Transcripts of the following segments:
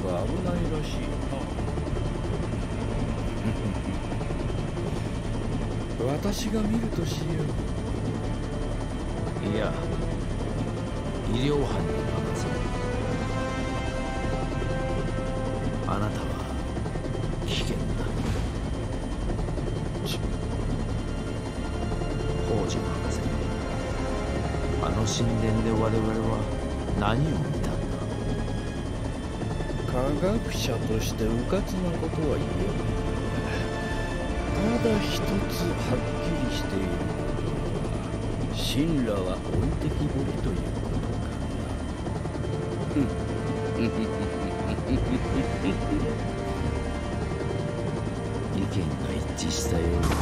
が危ないらしいな。私が見るとしよう。いや、医療班に任せる。あなたは危険だ。宝珠博士、あの神殿で我々は何を見たんだ。科学者として迂闊なことは言えない。ただ一つはっきりしていることは、神羅は置いてきぼりということかな。意見が一致したようだ。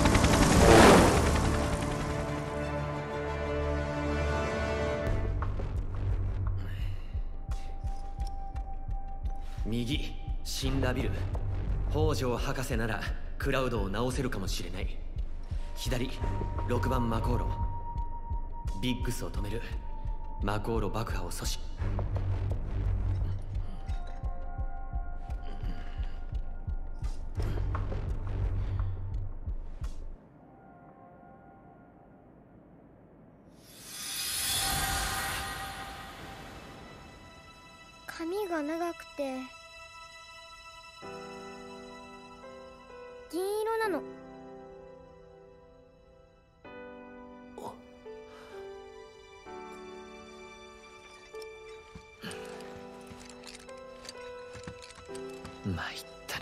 右、神羅ビル。北条博士ならクラウドを直せるかもしれない。左、6番魔航路。ビッグスを止める。魔航路爆破を阻止。 髪が長くて銀色なの。 参った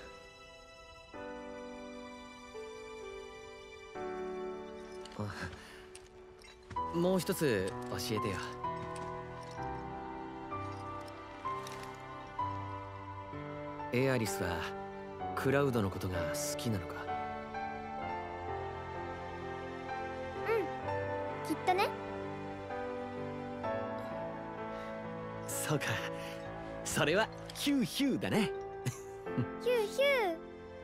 な。もう一つ教えてよ。エアリスはクラウドのことが好きなのか？ きっとね。 そうか、それはヒューヒューだね。 ヒューヒュー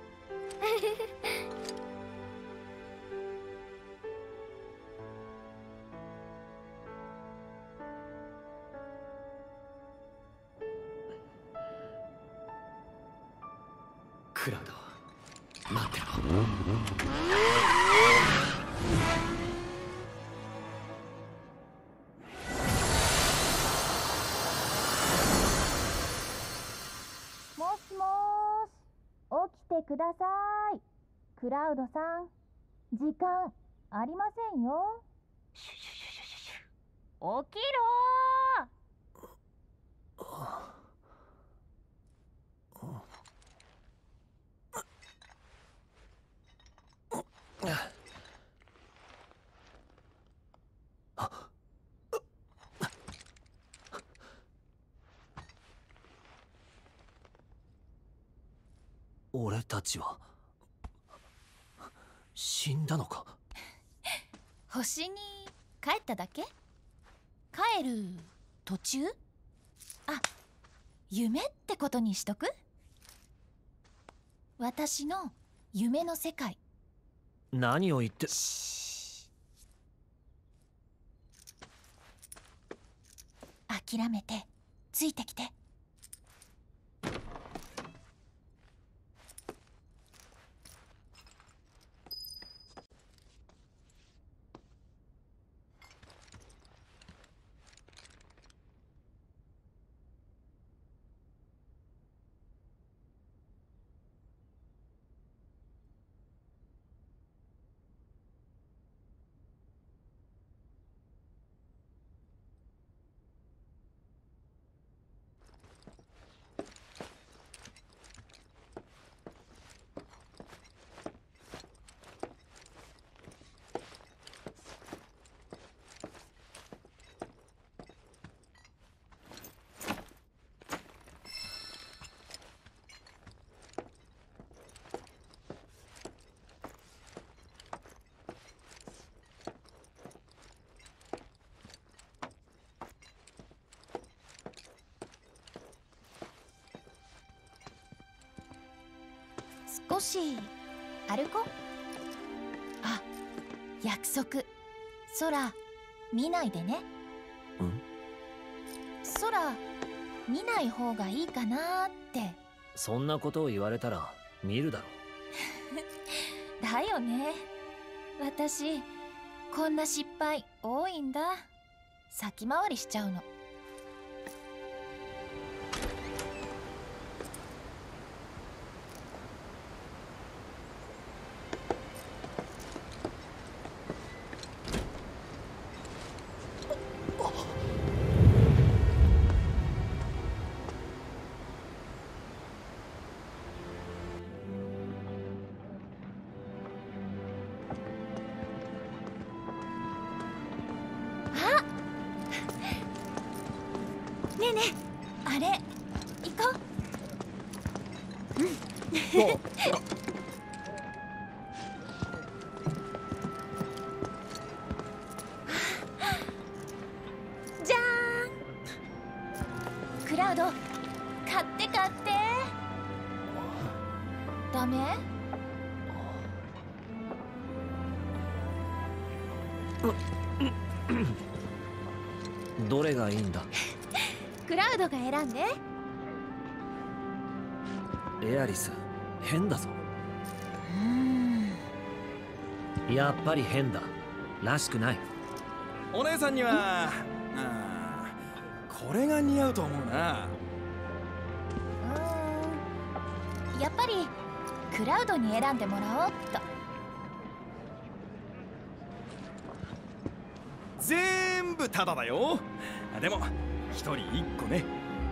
クラウド、待ってろ。 もしもーし、起きてください。クラウドさん、時間ありませんよ。起きろ俺たちは死んだのか？ 星に帰っただけ？帰る途中？あ、夢ってことにしとく？私の夢の世界。 何を言って。 諦めてついてきて。少し歩こう。あ、約束。空見ないでね。 ん？ 空見ない方がいいかなって。 そんなことを言われたら見るだろう。だよね。私こんな失敗多いんだ。先回りしちゃうの。ねえねえ、あれ行こう。じゃーん。クラウド買って買って。ダメ？ どれがいいんだ？ クラウドが選んで。 エアリス変だぞ。やっぱり変だ。らしくない。 お姉さんにはこれが似合うと思うな。 やっぱりクラウドに選んでもらおうっと。 全部タダだよ。でも一人一個ね。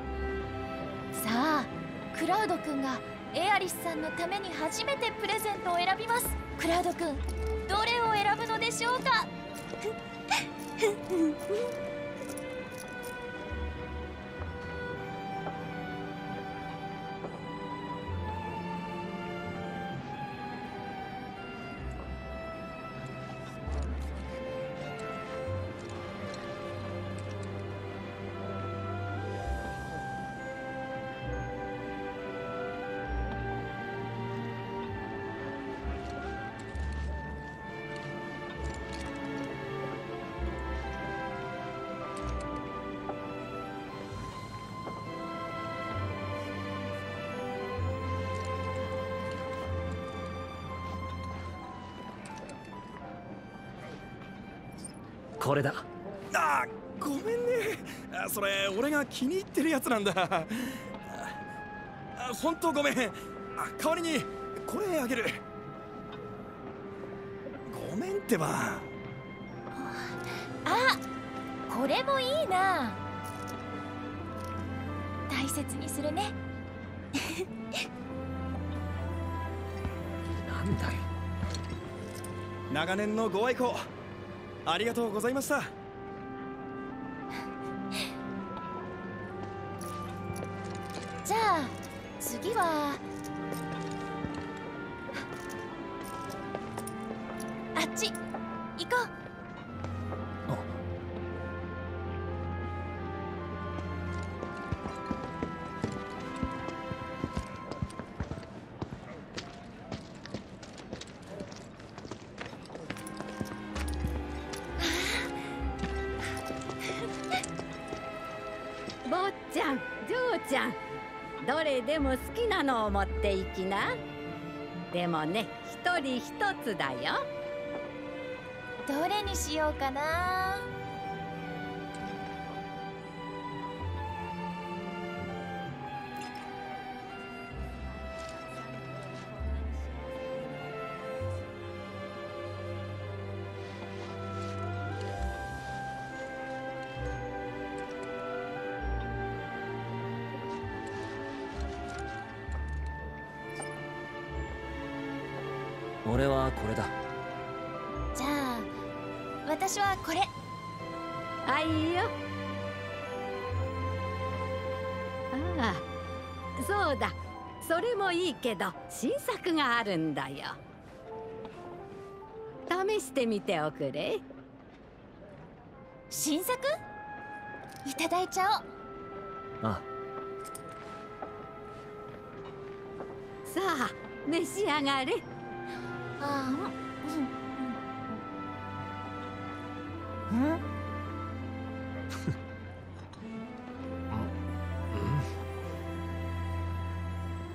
さあ、クラウドくんがエアリスさんのために初めてプレゼントを選びます。クラウドくん、どれを選ぶのでしょうか？ これだ。 ごめんね。それ俺が気に入ってるやつなんだ。本当ごめん。代わりにこれあげる。ごめんってば。 これもいいな。大切にするね。 なんだよ。 長年のご愛顧ありがとうございました。 じゃあ次はあっち行こう。 坊ちゃん、嬢ちゃん、どれでも好きなのを持っていきな。でもね、一人一つだよ。 どれにしようかな。 俺はこれだ。 じゃあ私はこれ。 あ、いいよ。ああ、そうだ。それもいいけど新作があるんだよ。試してみておくれ。 新作？いただいちゃおう。 あさあ、召し上がれ。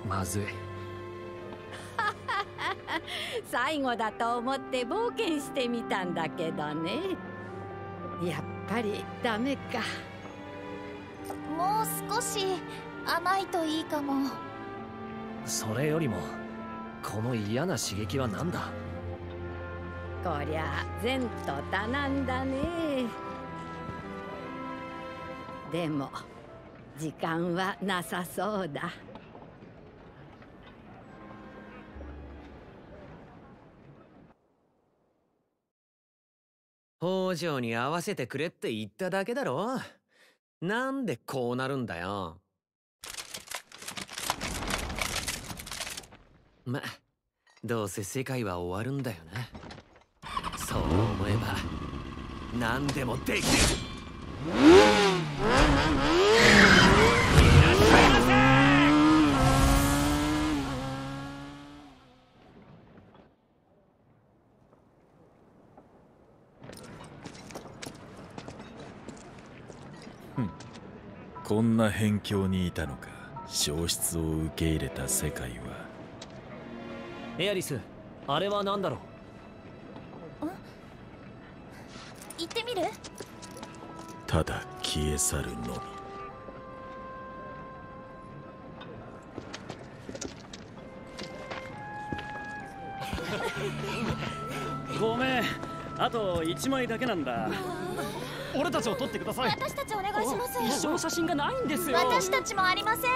まずい。 最後だと思って冒険してみたんだけどね。やっぱりダメか。 もう少し甘いといいかも。 それよりもこの嫌な刺激は何だ。 こりゃ前途多難だね。でも時間はなさそうだ。 北条に合わせてくれって言っただけだろ。なんでこうなるんだよ。ま、どうせ世界は終わるんだよな。そう思えば何でもできる。いらっしゃいませ。 こんな辺境にいたのか。消失を受け入れた世界は。 エアリス、あれは何だろう。 行ってみる？ ただ消え去るのみ。ごめん、あと1枚だけなんだ。俺たちを撮ってください。 私たちお願いします。 一緒の写真がないんですよ。 私たちもありません。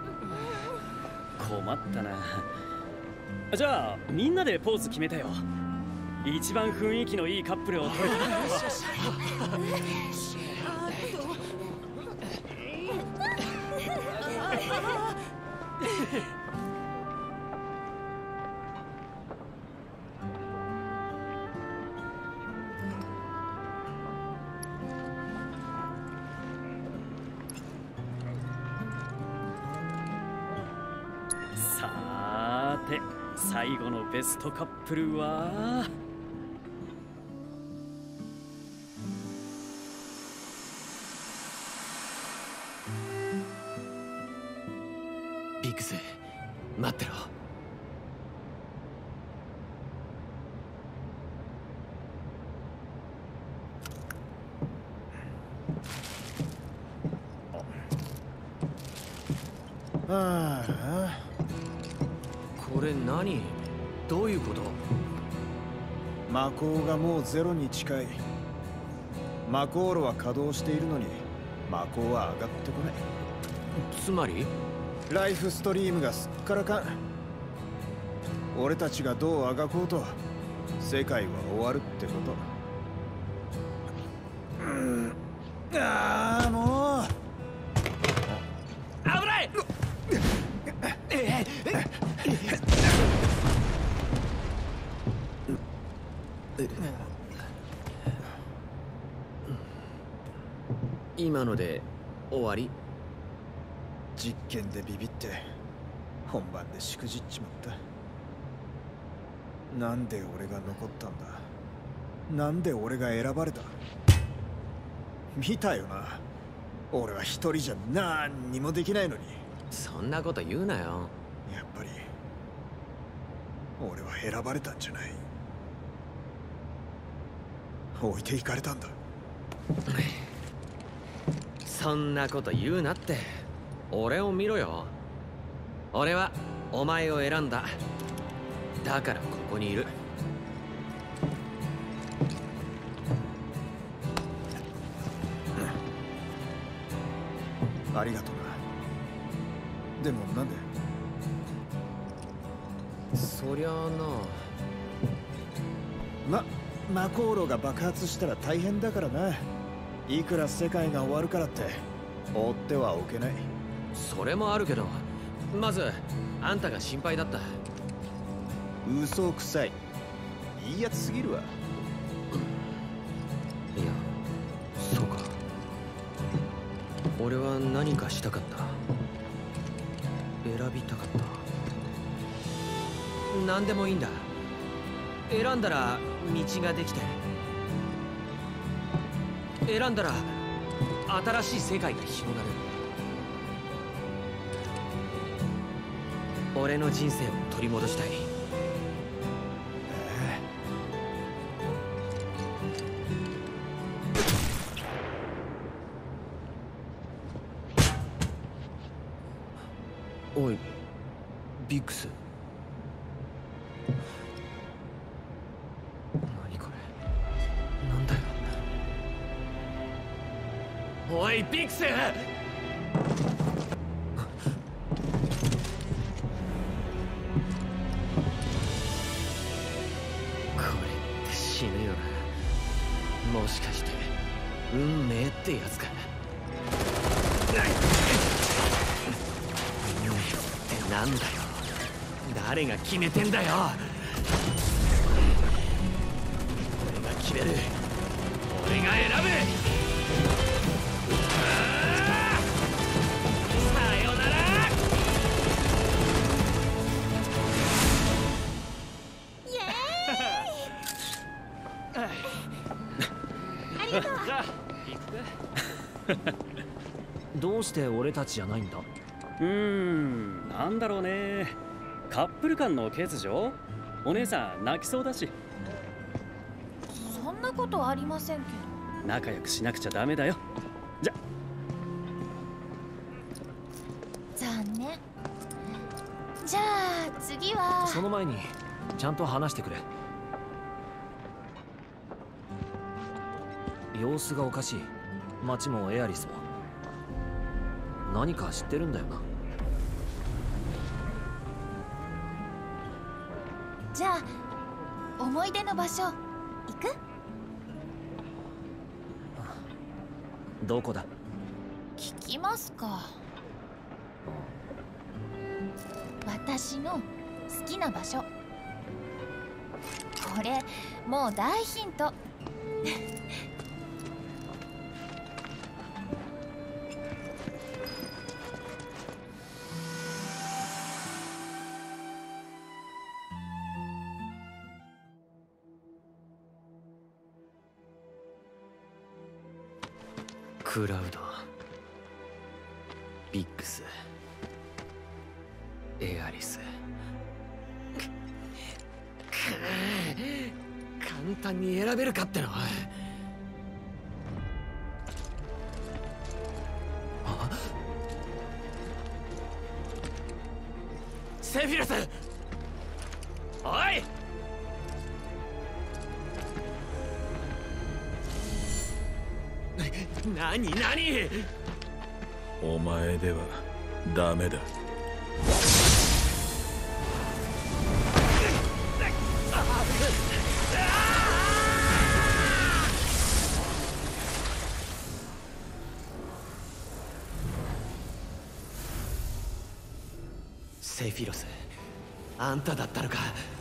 困ったな。じゃあみんなでポーズ決めたよ。一番雰囲気のいいカップルを撮れた。さーて、最後のベストカップルはビッグス、待ってろ。これ何？どういうこと？ 魔鋼がもうゼロに近い。魔鋼炉は稼働しているのに魔鋼は上がってこない。 つまりライフストリームがすっからかん。俺たちがどうあがこうと世界は終わるってこと。ああ、もう危ない。今ので終わり？ 実験でビビって本番でしくじっちまった。なんで俺が残ったんだ。なんで俺が選ばれた。見たよな。俺は一人じゃ何にもできないのに。 そんなこと言うなよ。 やっぱり俺は選ばれたんじゃない。置いていかれたんだ。 そんなこと言うなって。俺を見ろよ。俺はお前を選んだ。だからここにいる。 ありがとうな。でもなんで？ そりゃあな。 魔鋼炉が爆発したら大変だからな。いくら世界が終わるからって放ってはおけない。 それもあるけど、まずあんたが心配だった。 嘘くさい。いいやつすぎるわ。 いや、そうか。俺は何かしたかった。選びたかった。何でもいいんだ。選んだら道ができて、選んだら新しい世界が広がる。 俺の人生を取り戻したい。おい、ビックス。何これ、なんだよ。おい、ビックス。これって死ぬよな。もしかして運命ってやつか。なんだよ、誰が決めてんだよ。俺が決める、俺が選ぶ。さよなら。 イエーイありがとう。 じゃあ行く。 どうして俺たちじゃないんだ？ なんだろうね。カップル間の欠如？お姉さん泣きそうだし。 そんなことありませんけど。 仲良くしなくちゃダメだよ。じゃ。 残念。じゃあ次は。 その前にちゃんと話してくれ。様子がおかしい。町もエアリスも何か知ってるんだよな。 じゃあ思い出の場所行く？ どこだ？ 聞きますか。私の好きな場所。これもう大ヒント。 クラウド、ビックス、エアリス。簡単に選べるかっての。セフィロス、おい。何お前ではダメだ。 セフィロス、あんただったのか。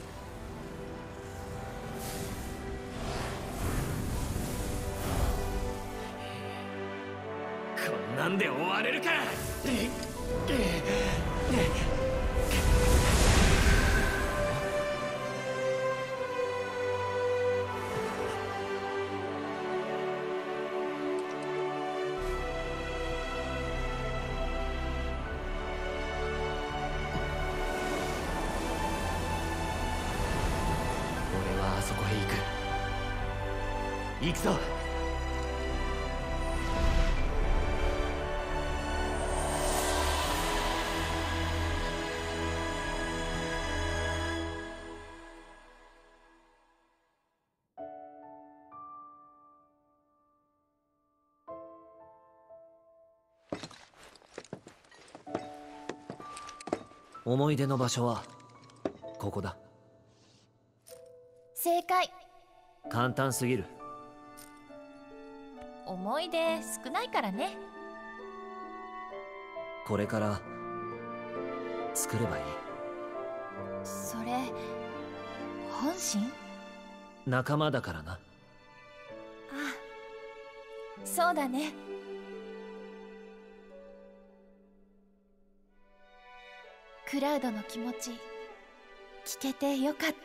こんなんで終われるか。俺はあそこへ行くぞ。 思い出の場所はここだ。 正解。 簡単すぎる。 思い出少ないからね。 これから作ればいい。 それ本心？ 仲間だからな。 ああ、そうだね。クラウドの気持ち聞けてよかった。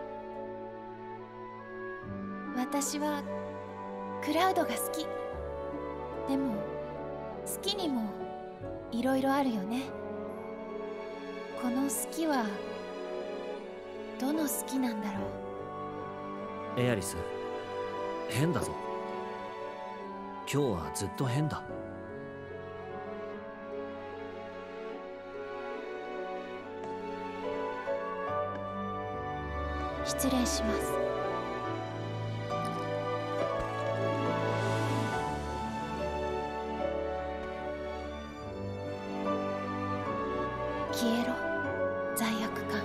私はクラウドが好き。 いろいろあるよね。この好きはどの好きなんだろう。エアリス、変だぞ。今日はずっと変だ。 失礼します。消えろ、罪悪感。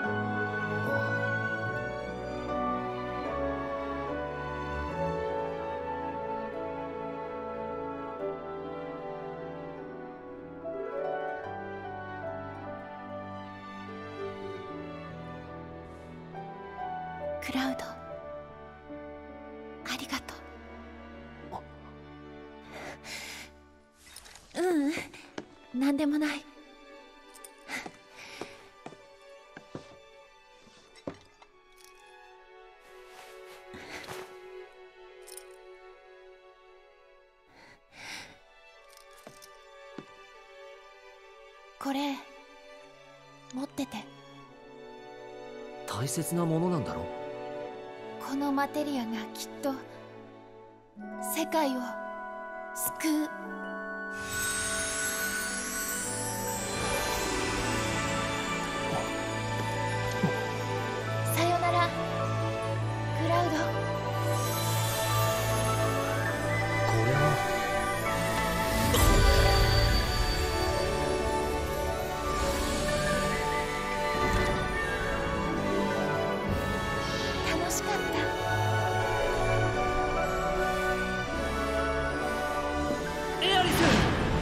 クラウド、ありがとう。なんでもない。これ持ってて。 大切なものなんだろ。 このマテリアがきっと世界を救う。さよなら、クラウド。 これは楽しかった。 エアリス！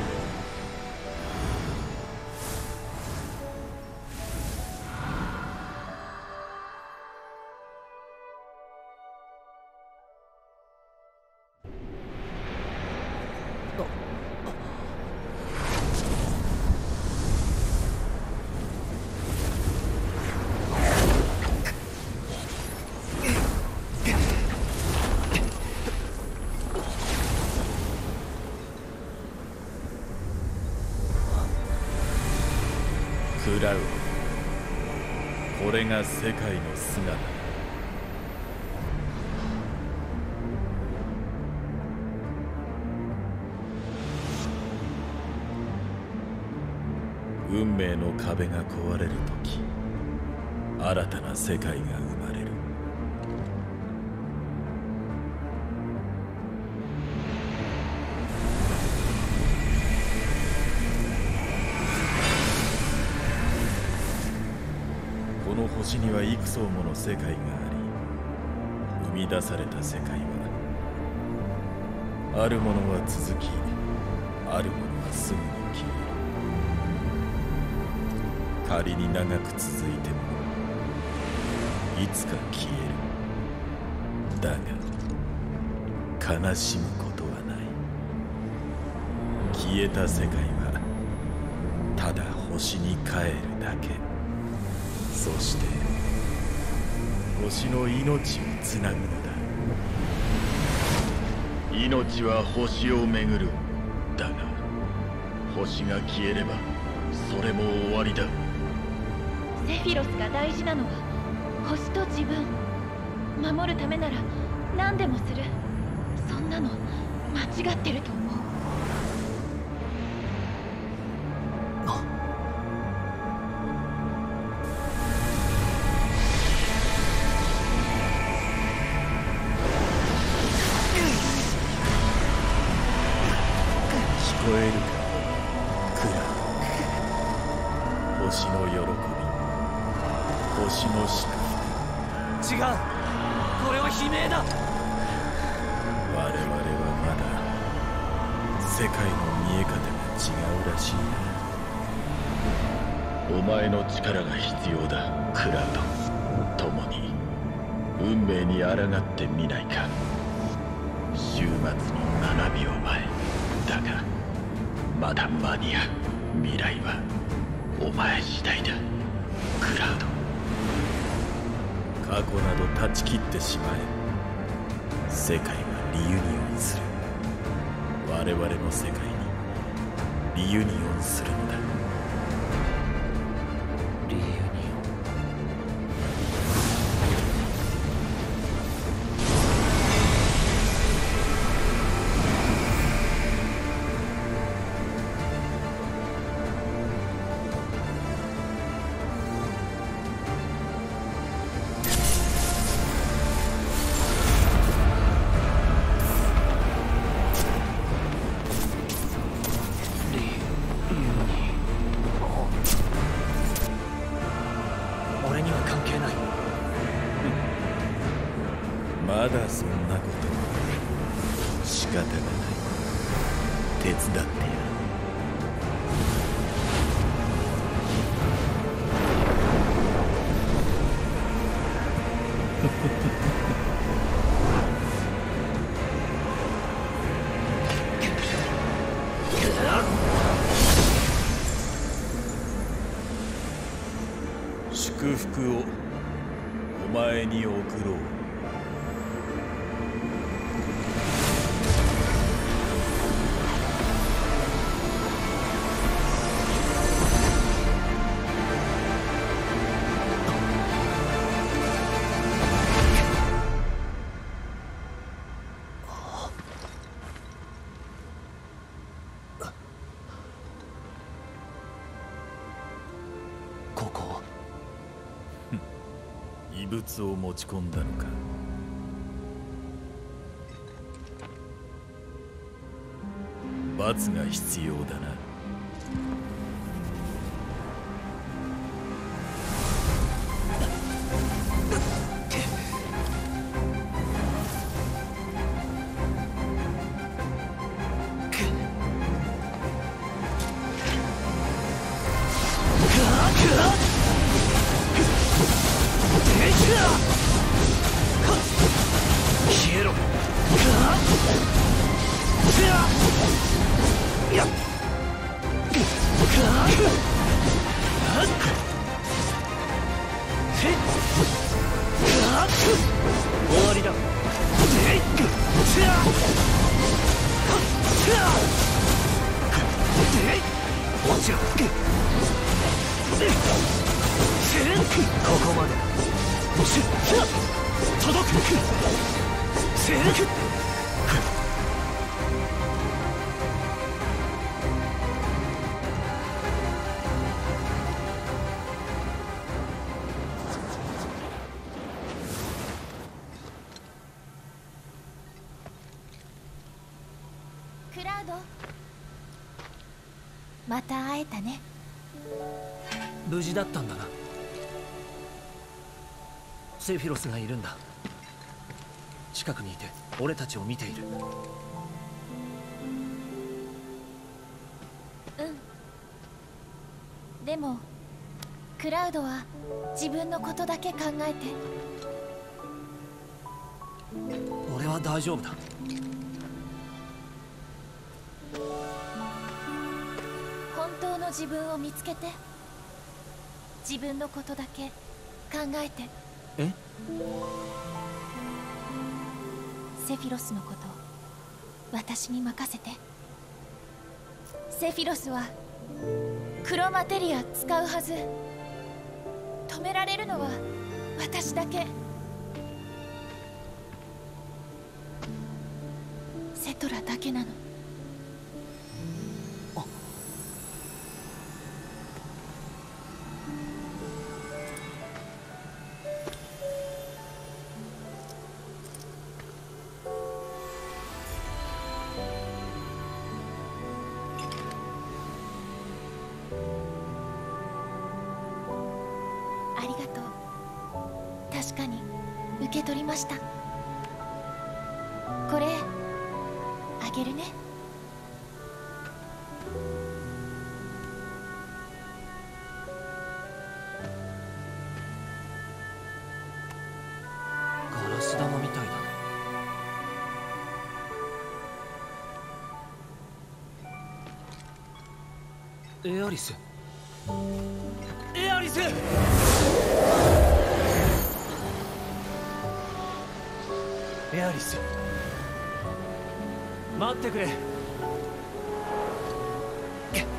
クラウド、これが世界の姿だ。運命の壁が壊れるとき、新たな世界が生まれる。この星には幾層もの世界があり、生み出された世界はあるものは続き、あるものはすぐに消える。仮に長く続いてもいつか消える。だが悲しむことはない。消えた世界はただ星に帰るだけ。そして星の命をつなぐのだ。命は星を巡る。だが星が消えればそれも終わりだ。 セフィロスが大事なのは星と自分。守るためなら何でもする。そんなの間違ってると思う。 聞こえるか、クラウド。星の喜び、星の祝福。 違う、これは悲鳴だ。 我々はまだ世界の見え方が違うらしいな。お前の力が必要だ、クラウド。共に運命に抗ってみないか。終末の7秒前だが、まだ間に合う。未来はお前次第だ、クラウド。過去など断ち切ってしまえ。世界はリユニオンする。我々の世界にリユニオンするのだ。 リユニオン。俺には関係ない。 まだそんなこと。仕方がない。手伝ってやる。祝福をお前に送ろう。 ここ。 異物を持ち込んだのか。罰が必要だな。 消えろ。終わりだ。落ちろ。ここまでだ。届く。 クラウド、また会えたね。 無事だったんだな。セフィロスがいるんだ。近くにいて俺たちを見ている。 うん。でもクラウドは自分のことだけ考えて。 俺は大丈夫だ。 本当の自分を見つけて、自分のことだけ考えて。 え？ セフィロスのこと私に任せて。セフィロスは黒マテリア使うはず。止められるのは私だけ。セトラだけなの。ありがとう。確かに受け取りました。これあげるね。 ガラス玉みたいだな。エアリス。エアリス。エアリス、待ってくれ。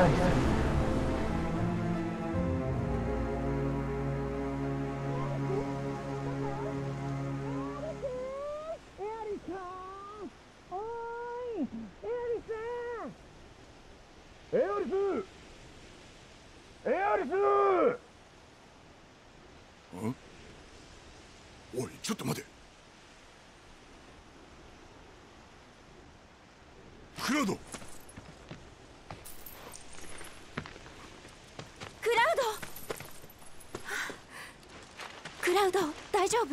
アリス。 おい、ちょっと待て。クラウド。 クラウド、大丈夫？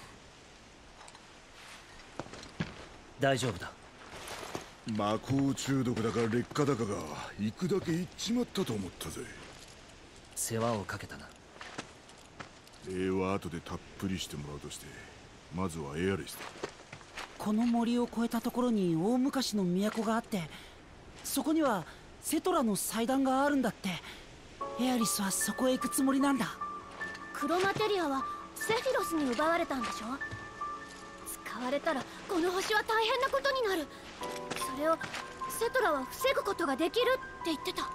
大丈夫だ。 魔法中毒だか劣化だかが行くだけ行っちまったと思ったぜ。 世話をかけたな。 礼は後でたっぷりしてもらうとして、まずはエアリスだ。 この森を越えたところに大昔の都があって、そこにはセトラの祭壇があるんだって。エアリスはそこへ行くつもりなんだ。 クロマテリアはセフィロスに奪われたんでしょ？使われたらこの星は大変なことになる。それをセトラは防ぐことができるって言ってた。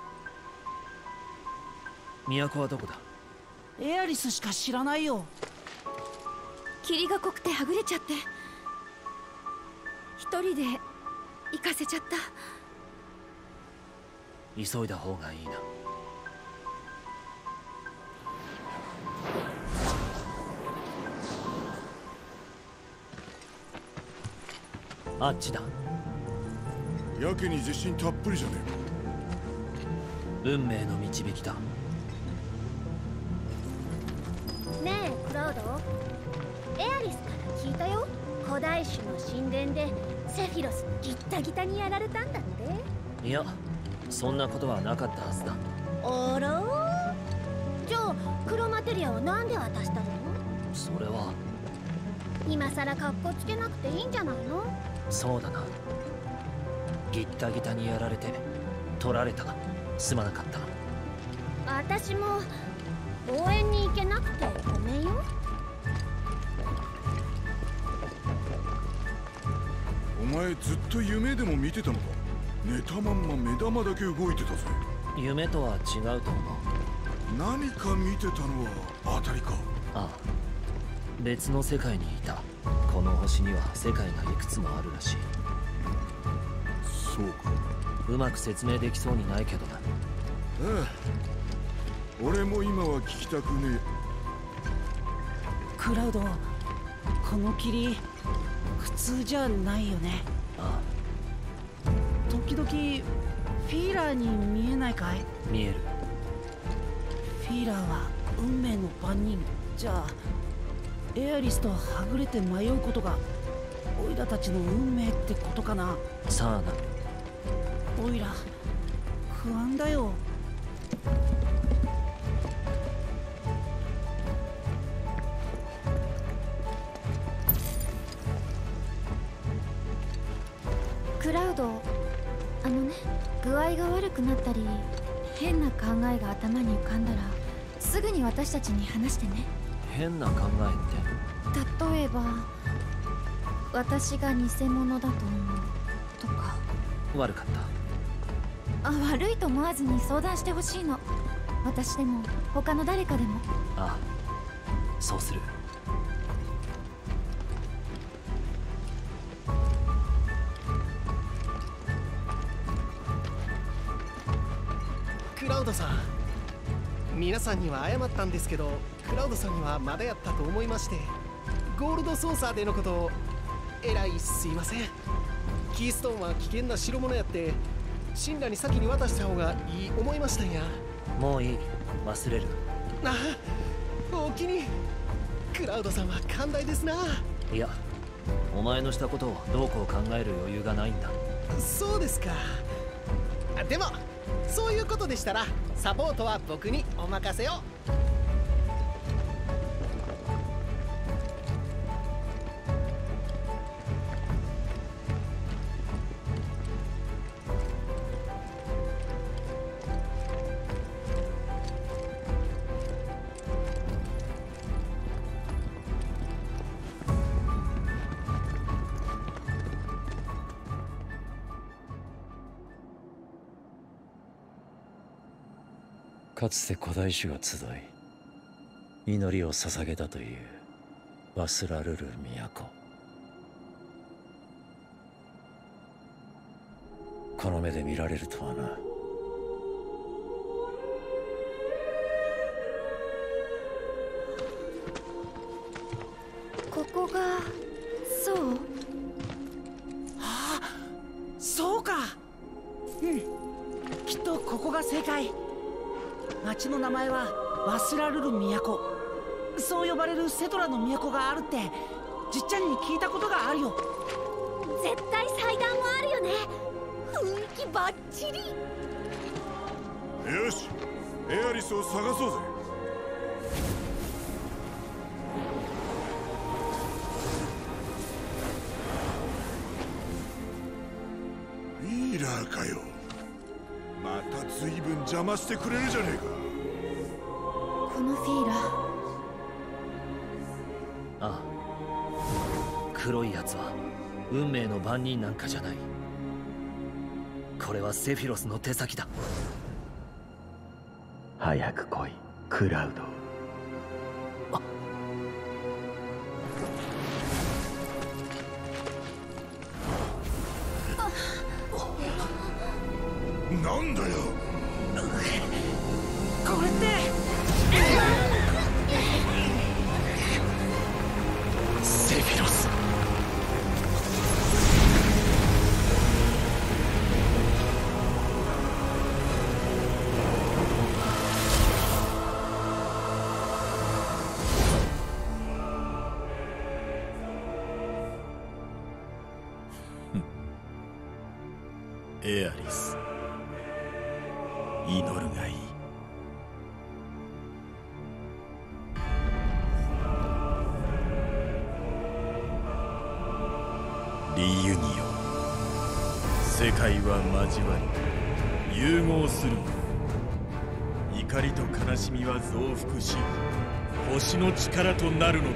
都はどこだ？ エアリスしか知らないよ。 霧が濃くてはぐれちゃって、一人で行かせちゃった。 急いだ方がいいな。あっちだ。 やけに自信たっぷりじゃねえか。運命の導きだ。 ねえクラウド、エアリスから聞いたよ。古代種の神殿でセフィロスギッタギタにやられたんだって。 いや、そんなことはなかったはずだ。 あら？じゃあクロマテリアはなんで渡したの？ それは今さらカッコつけなくていいんじゃないの？ そうだな。ギッタギタにやられて取られた。すまなかった。 私も応援に行けなくてごめんよ。 お前ずっと夢でも見てたのか？寝たまんま目玉だけ動いてたぜ。 夢とは違うと思う。 何か見てたのは当たりか？ ああ、別の世界にいた。この星には世界がいくつもあるらしい。 そうか。 うまく説明できそうにないけどな。 ああ、俺も今は聞きたくねえ。 クラウド、この霧普通じゃないよね。 ああ、時々フィーラーに見えないかい？ 見える。 フィーラーは運命の番人。じゃあエアリスとはぐれて迷うことがオイラたちの運命ってことかな。 さあな。 オイラ不安だよ。 クラウド、あのね、具合が悪くなったり変な考えが頭に浮かんだらすぐに私たちに話してね。 変な考えって？例えば私が偽物だと思うとか。 悪かった。 悪いと思わずに相談してほしいの。私でも他の誰かでも。 ああ、そうする。 クラウドさん、皆さんには謝ったんですけど、クラウドさんにはまだやったと思いまして、ゴールドソーサーでのことをえらいすいません。キーストーンは危険な代物やってシンラに先に渡した方がいい思いましたんや。 もういい、忘れる。 あ、おおきに。クラウドさんは寛大ですな。 いや、お前のしたことをどうこう考える余裕がないんだ。 そうですか。でもそういうことでしたらサポートは僕にお任せを。 かつて古代種が集い祈りを捧げたというワスラルル都。この目で見られるとはな。 ここがそう？ ああ、そうか。うん、きっとここが正解。町の名前はワスラルル都。そう呼ばれるセトラの都があるってじっちゃんに聞いたことがあるよ。 絶対祭壇もあるよね。雰囲気バッチリ。 よし、エアリスを探そうぜ。フィーラーかよ。また随分邪魔してくれるじゃねえか。 このフィーラー。 ああ、黒いやつは運命の番人なんかじゃない。これはセフィロスの手先だ。 早く来い、クラウド。 なんだよこれって。 セフィロス。 エアリス、祈るがいい。リユニオン、世界は交わり融合する。怒りと悲しみは増幅し、星の力となるのだ。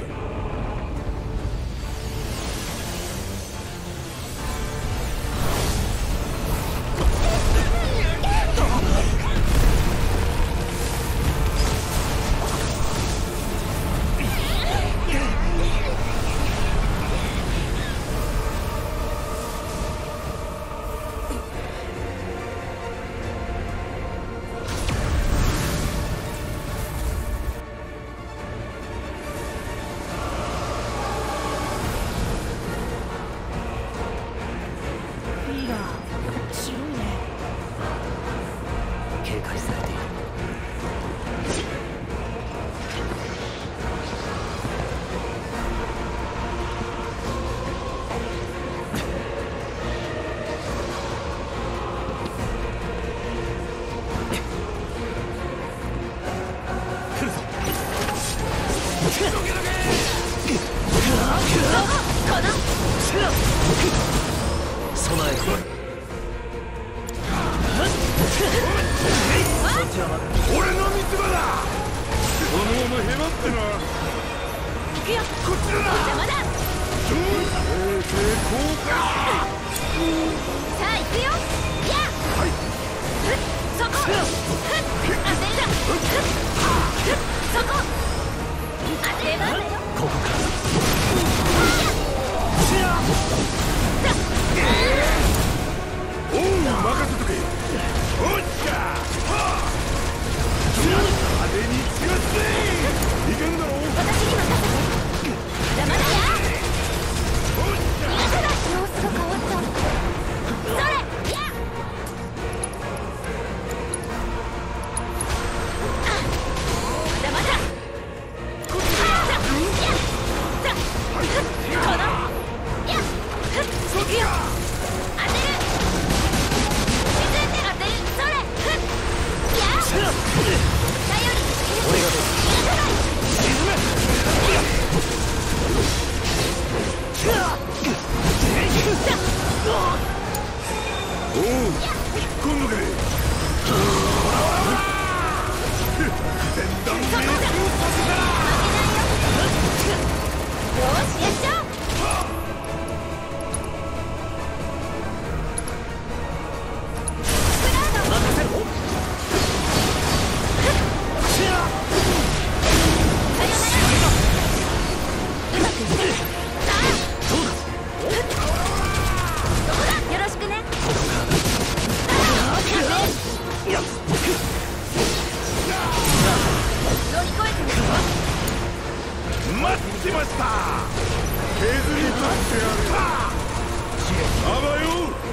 ってました。削り取ってやる。あばよ。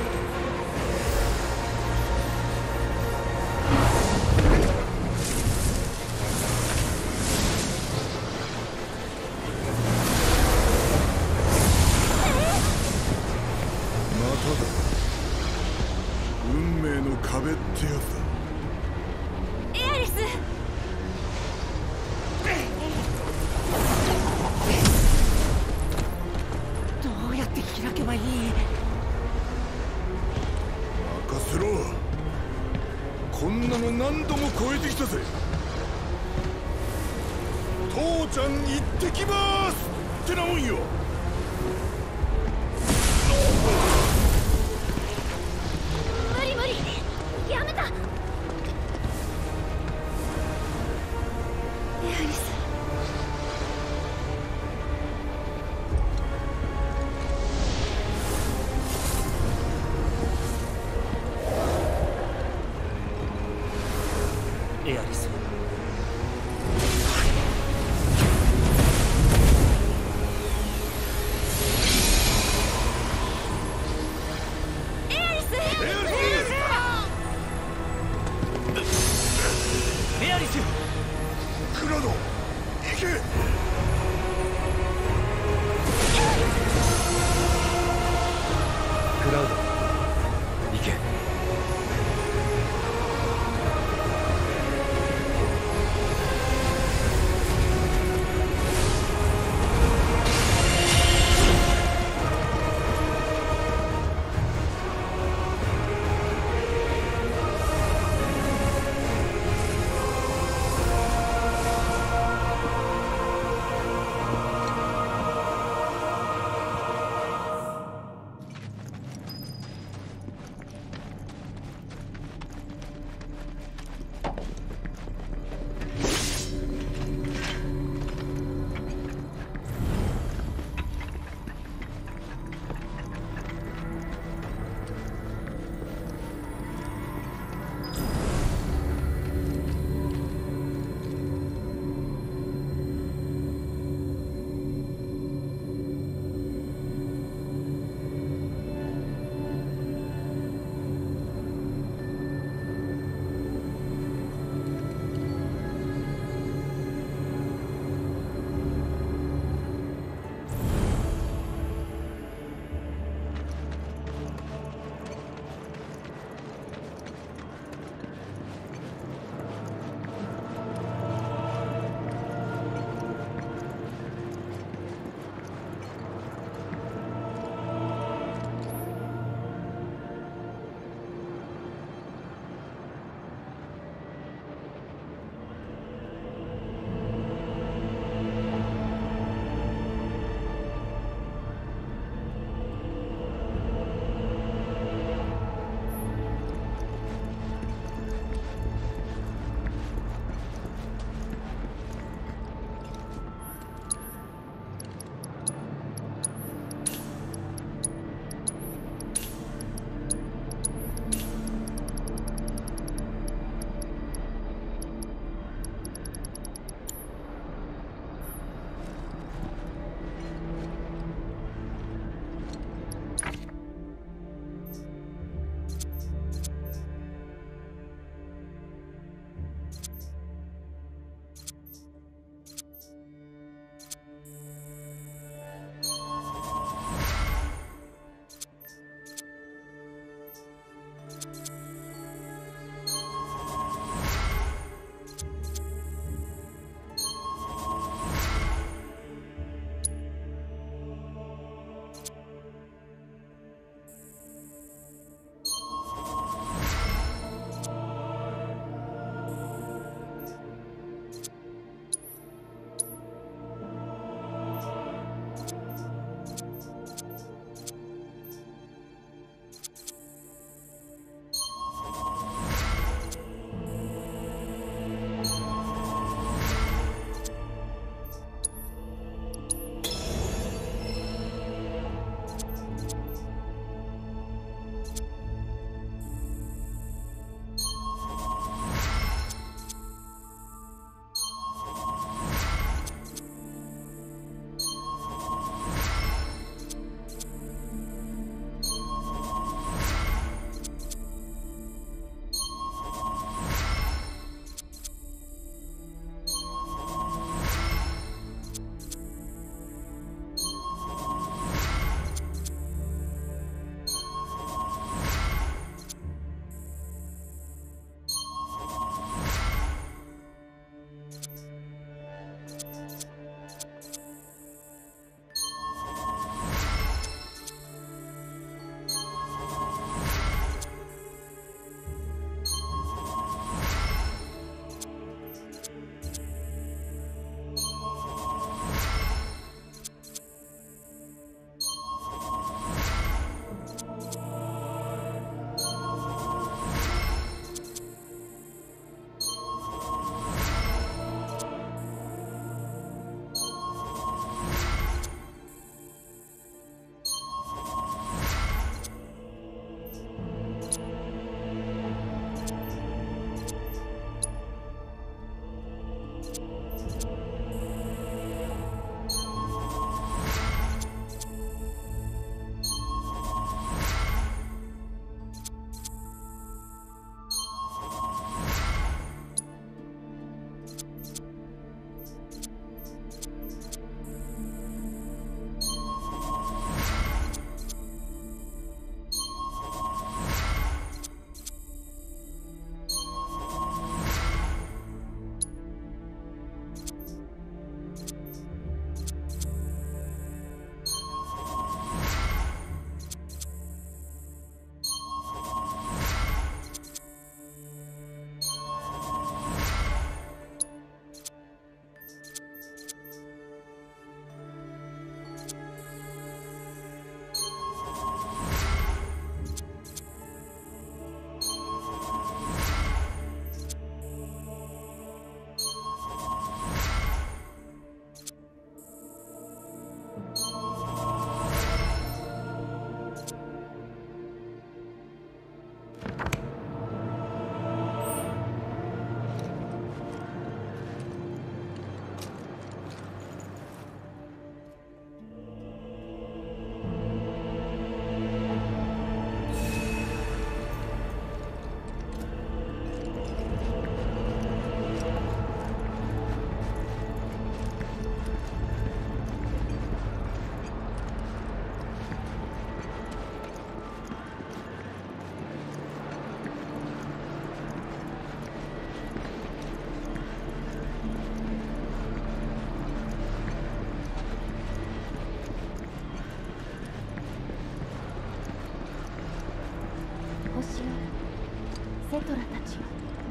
運命の壁ってやつだ。 エアリス。 どうやって開けばいい？ 任せろ。こんなの何度も超えてきたぜ。父ちゃん行ってきまーすってなもんよ。 無理無理、やめた。エアリス。 エアリス。 エアリス。クラド、行け。 クラウド、行け。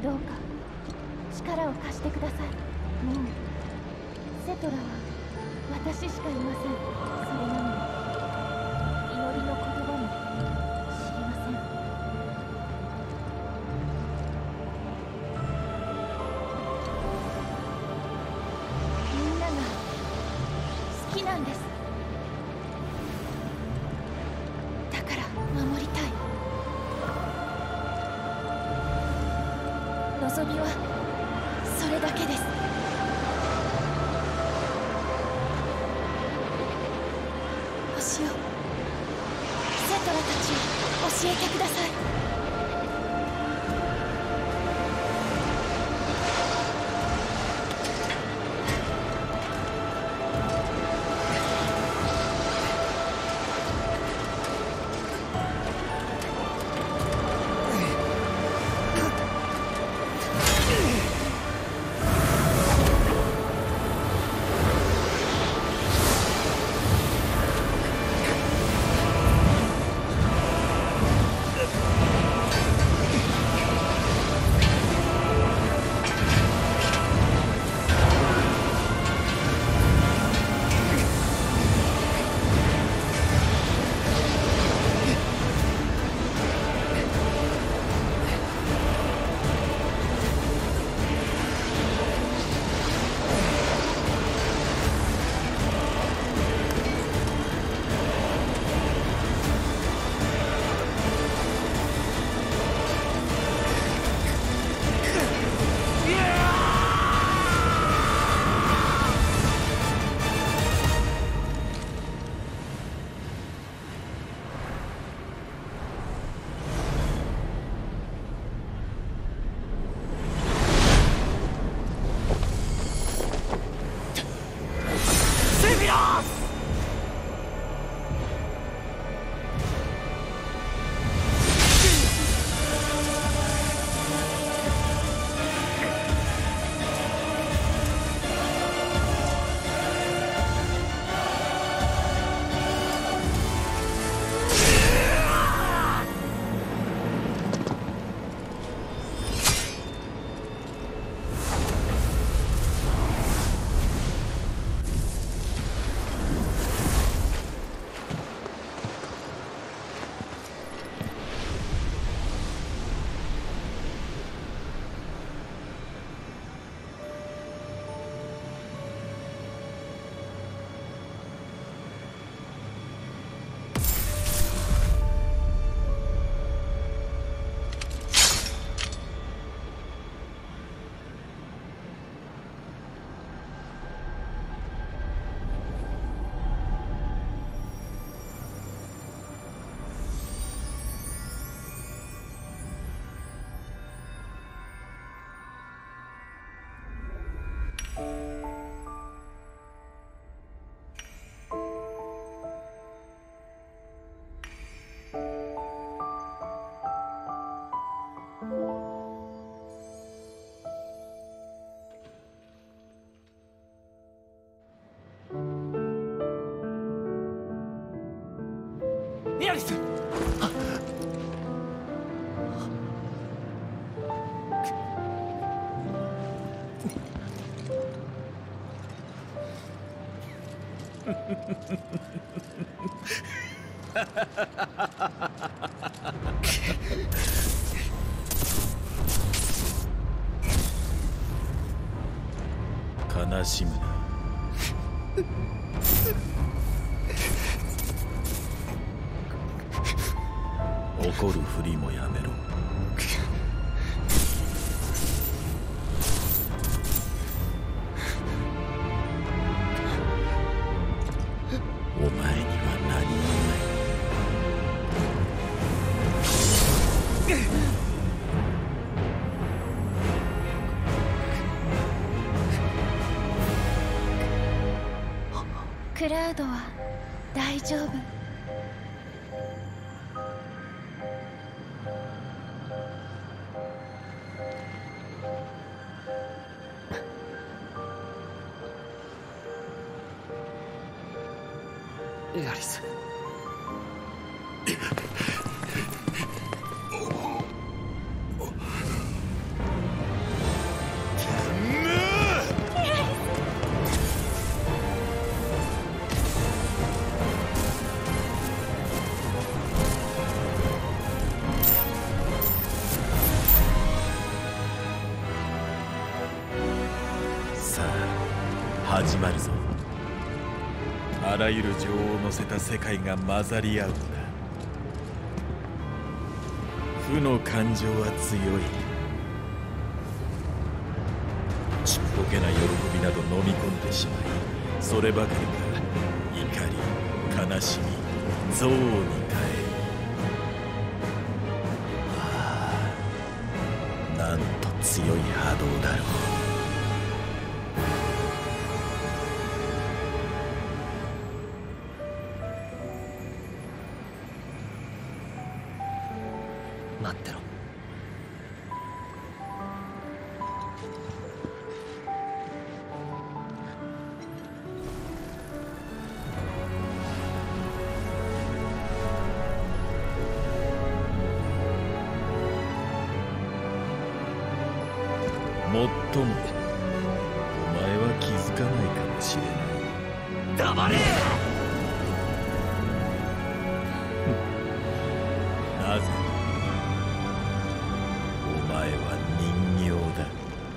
どうか力を貸してください。もうセトラは私しかいません。それなのに祈りの言葉も知りません。みんなが好きなんです。だから守りたい。望みはそれだけです。星をセトラたちを教えてください。 エアリス。 悲しむな。怒るふりもやめろ。お前には何もない。 クラウドは大丈夫。 エアリス。 始まるぞ。あらゆる情を乗せた世界が混ざり合うのだ。負の感情は強い。ちっぽけな喜びなど飲み込んでしまい、そればかりが怒り、悲しみ、憎悪に変え、なんと強い波動だろう。 待ってろ。 もっともお前は気づかないかもしれない。 黙れ！ なぜお前は人形だ。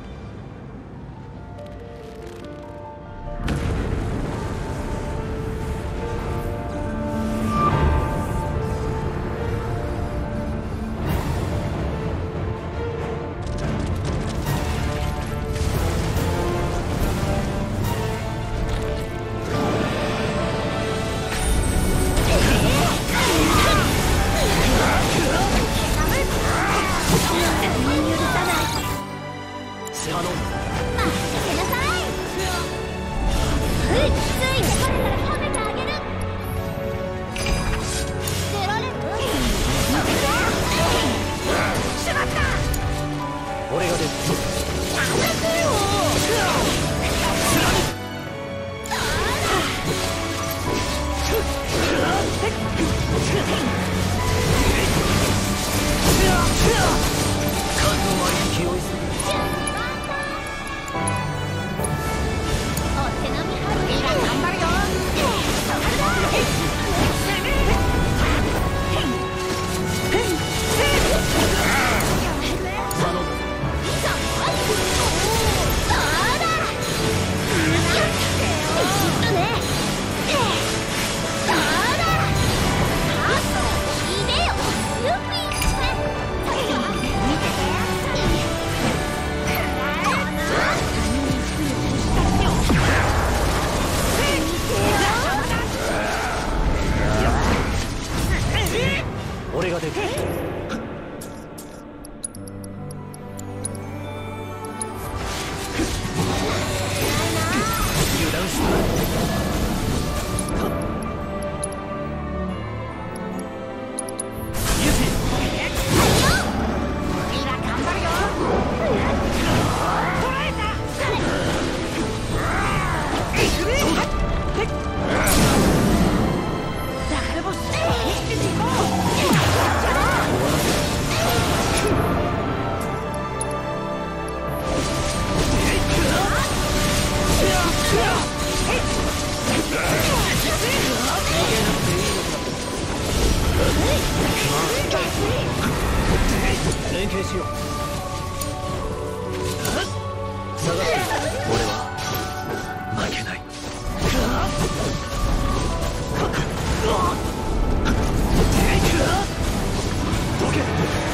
俺ができる。油断した。 連携しよう。下がって俺は負けない。どけ。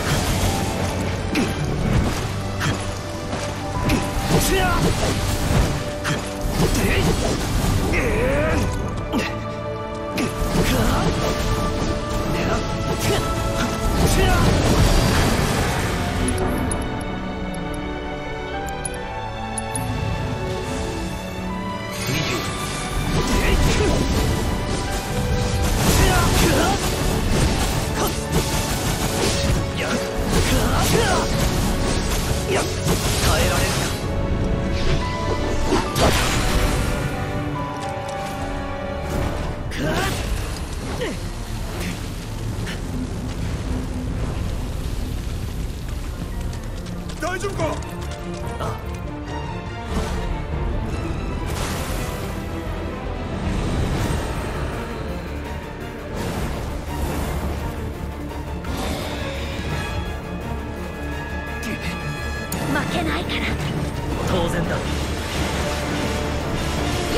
大丈夫か？ ああ。 負けないから。 当然だ。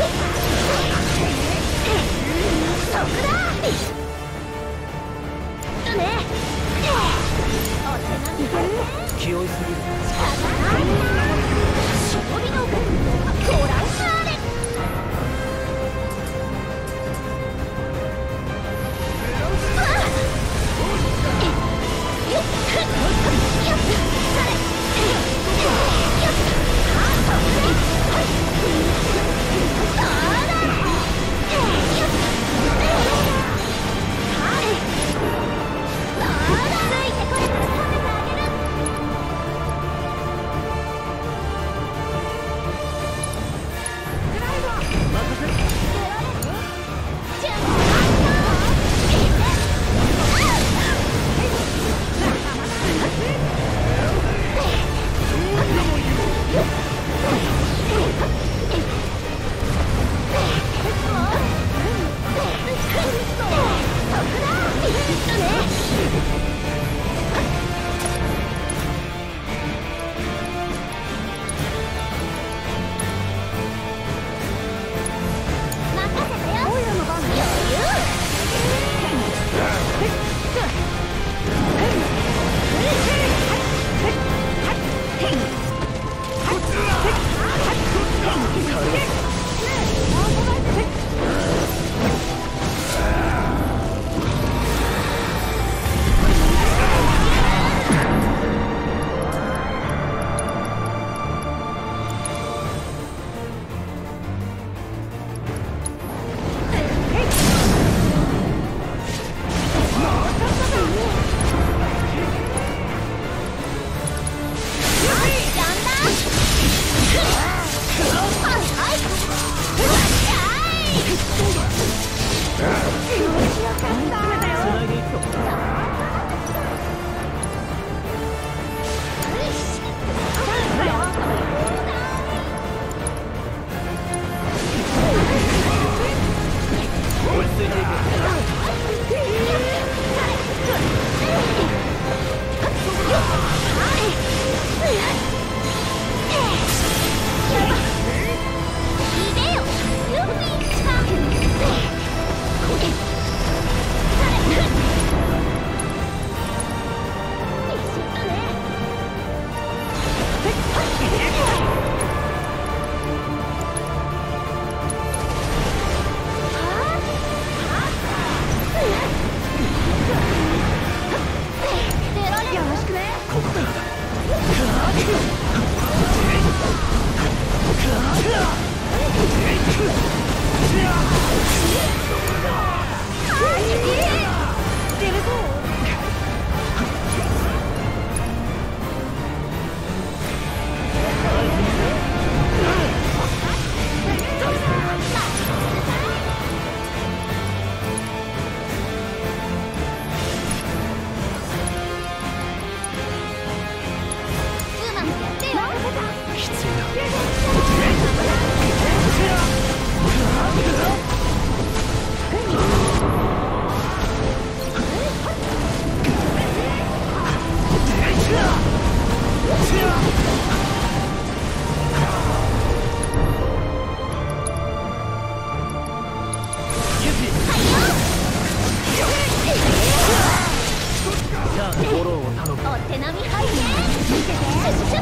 毛並み拝見。見てて。シュッシュッ。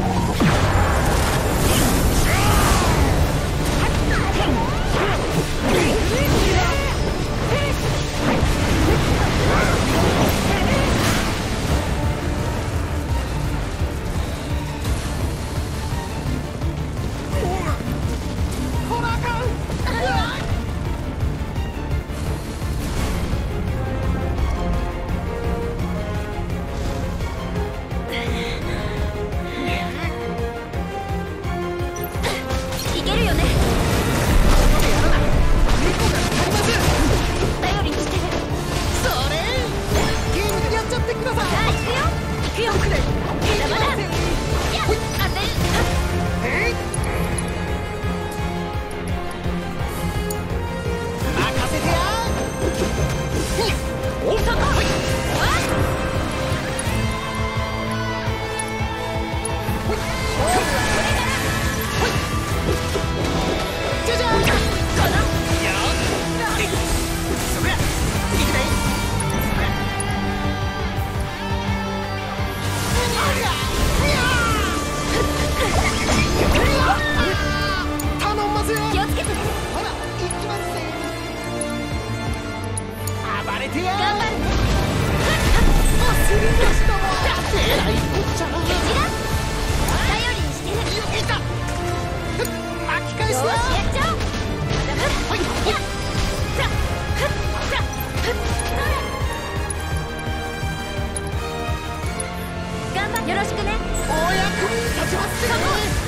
よろしくね。お役に立ちますか。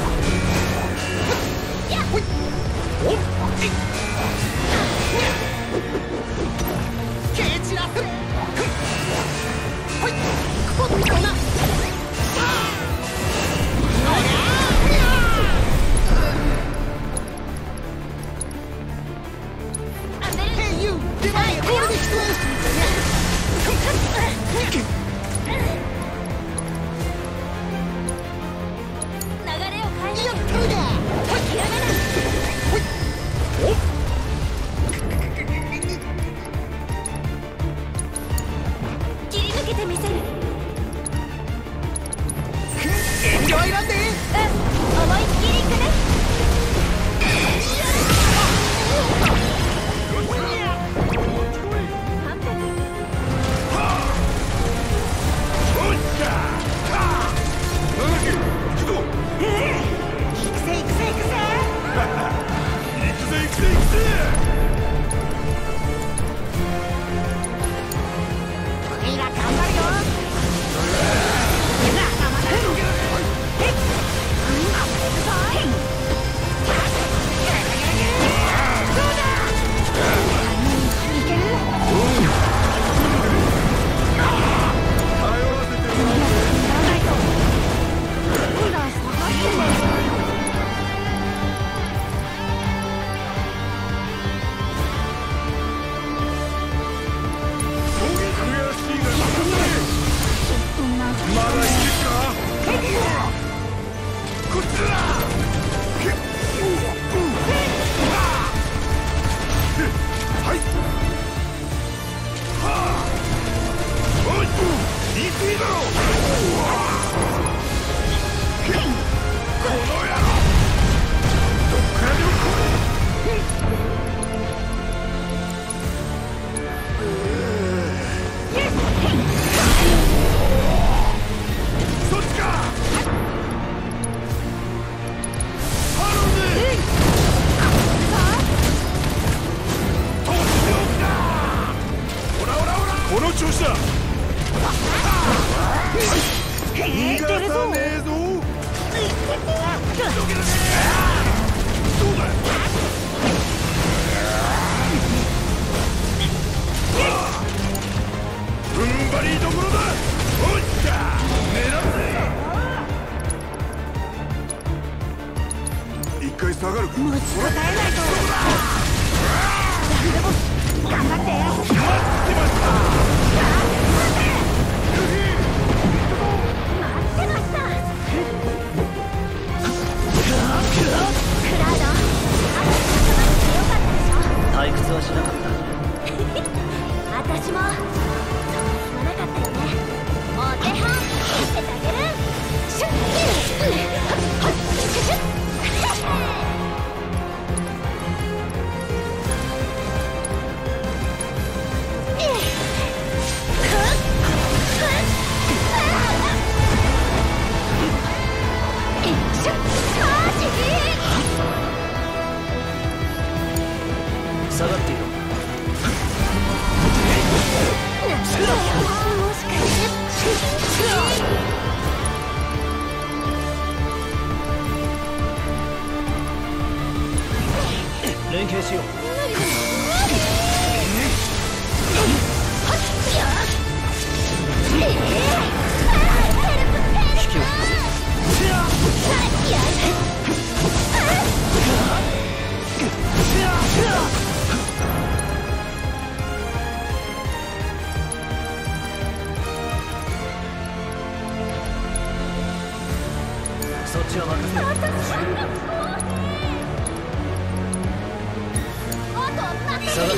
やっ。おっ。ケーチラ。ほい。ここだな。Hey you, 出前これで出演してみてね。 切り抜けてみせる。 遠慮はいらんで。 思いっきりいくね。 この調子だ。逃がさねえぞ。そうだ。踏ん張りどころだ。おっしゃ、狙って。一回下がるか。 もう答えないと。何でも頑張って。待ってました。 退屈はしなかった。 私もそうすまなかったよね。お手本見せてあげる。 下がっていろ。連携しよう。そっちは任せる。下がって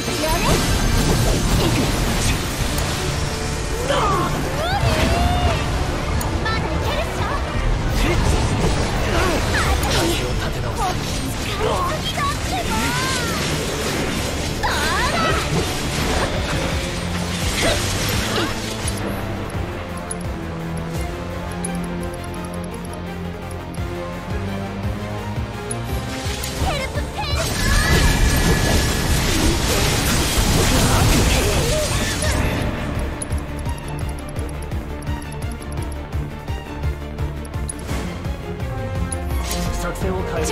作戦を変える。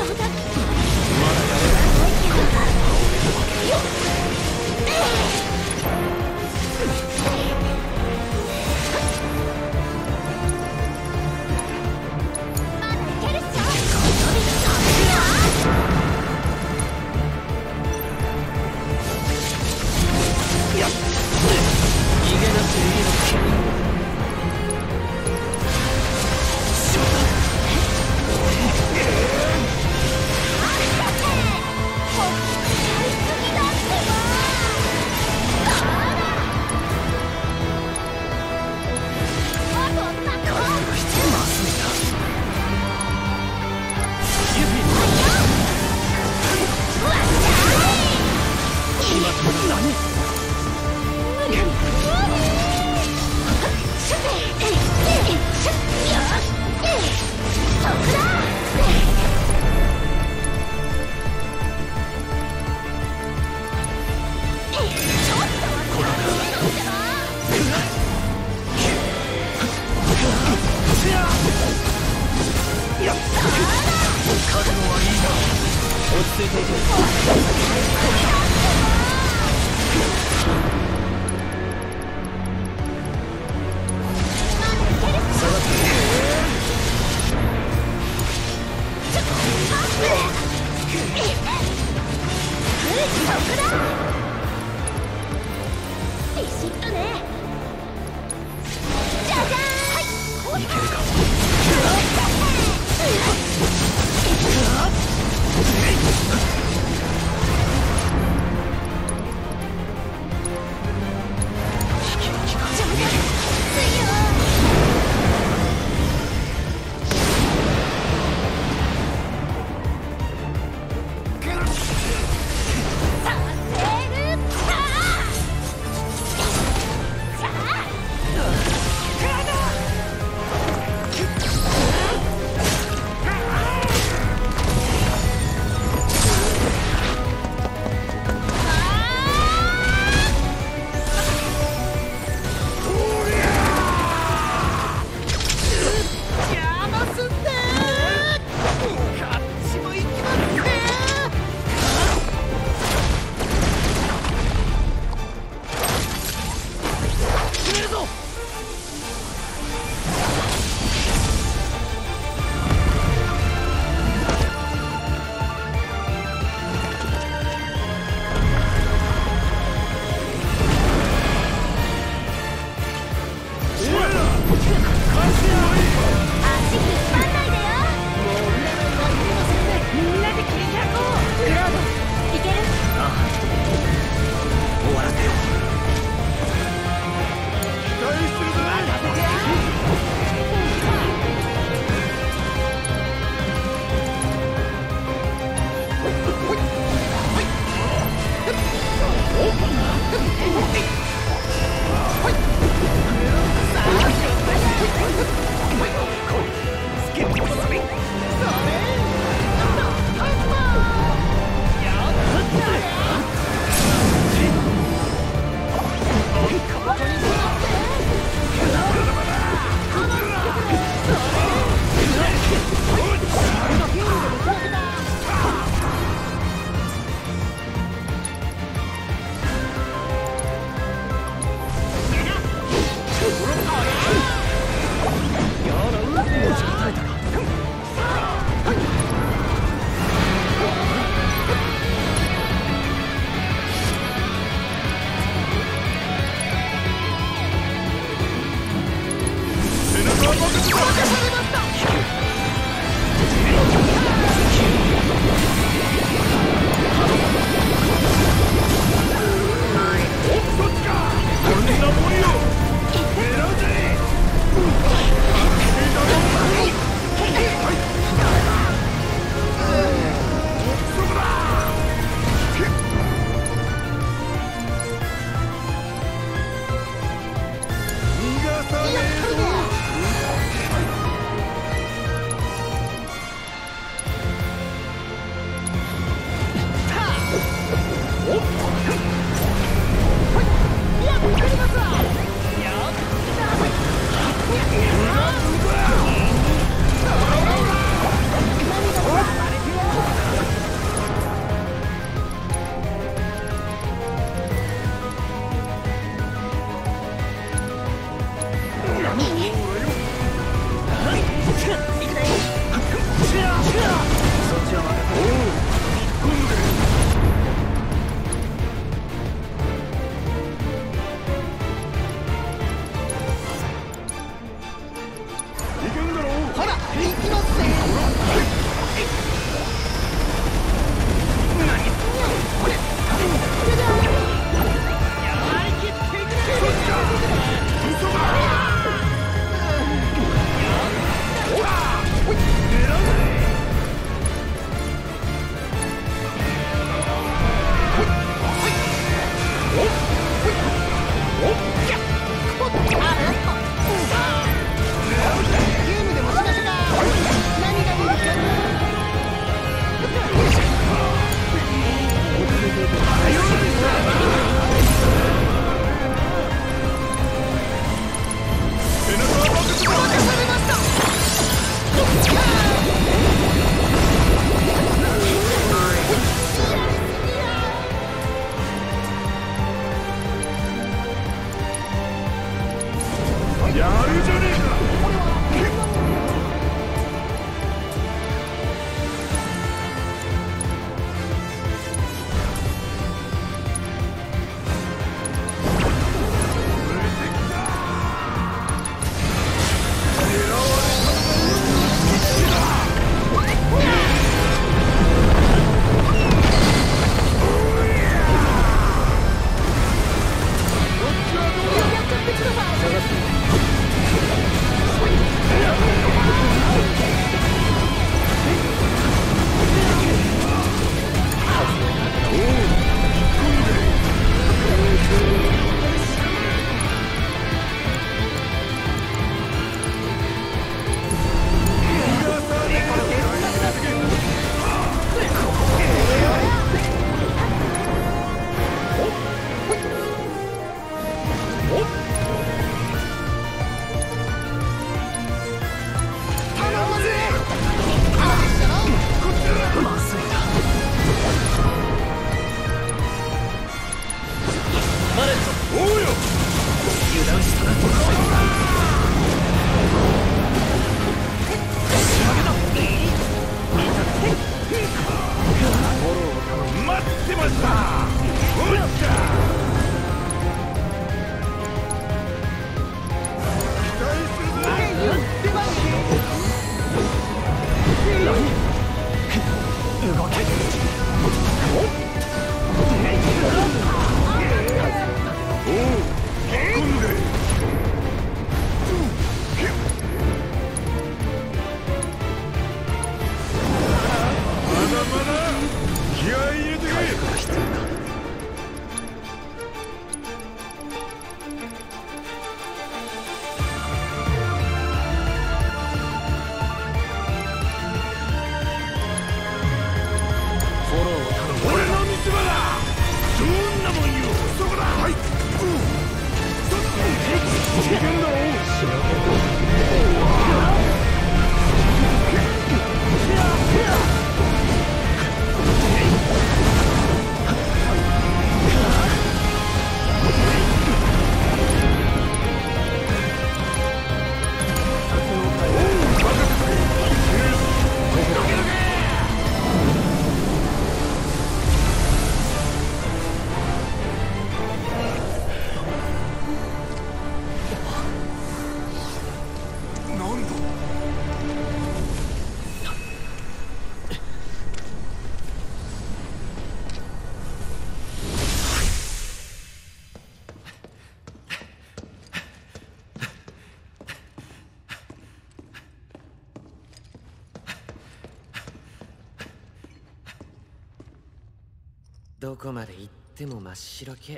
どこまで行っても真っ白け。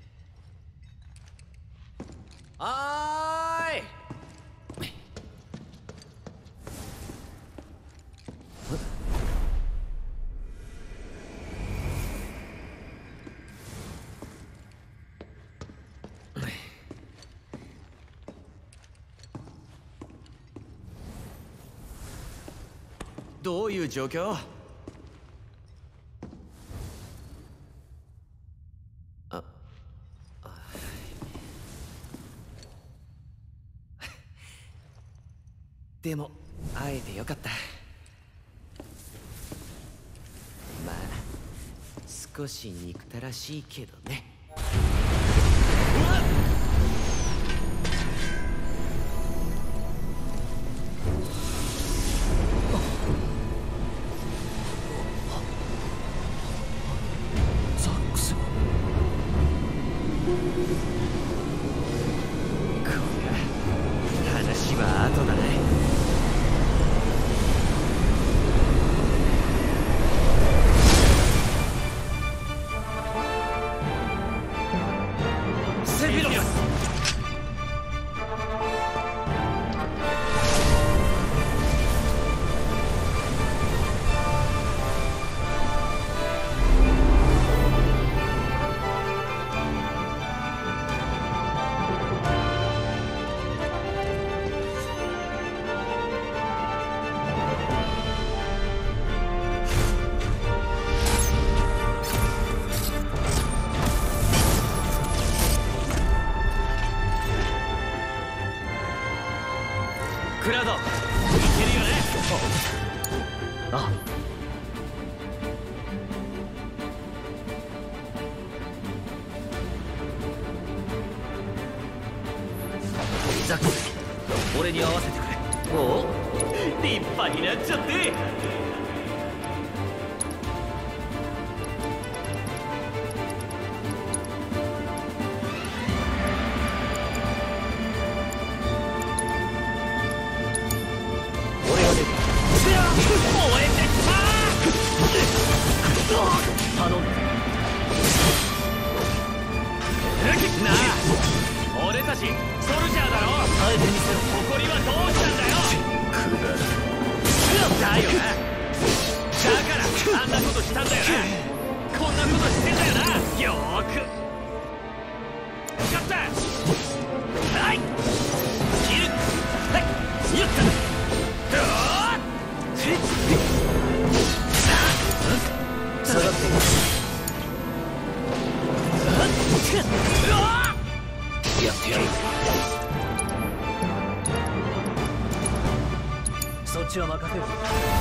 おーい。どういう状況？でも会えてよかった。まあ少し憎たらしいけどね。 ザックス。 話は後だね。 フィロス。クラウド、いけるよね。 ああ。ザックス、俺に合わせてくれ。 おお、立派になっちゃって。 頼む。 なあ、俺たちソルジャーだろ。 耐えてみせろ。 誇りはどうしたんだよ。 くだらだよな。だからあんなことしたんだよな。こんなことしてんだよな。よーく勝った。はい、切る。はい、やった。 下がって。やってやる。そっちは任せる。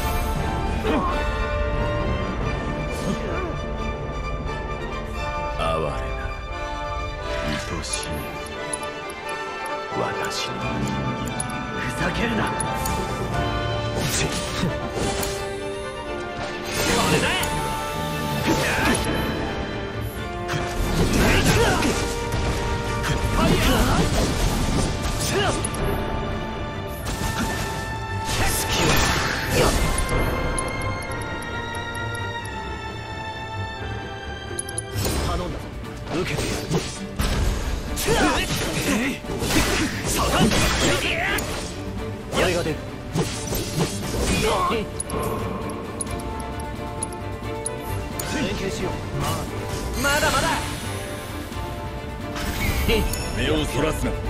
哀れな愛しい私の人間。 ふざけるな。 これだ。 頼んだぞ。受けてやる。俺が出る。連携しよう。 まだまだ。 目をそらすな。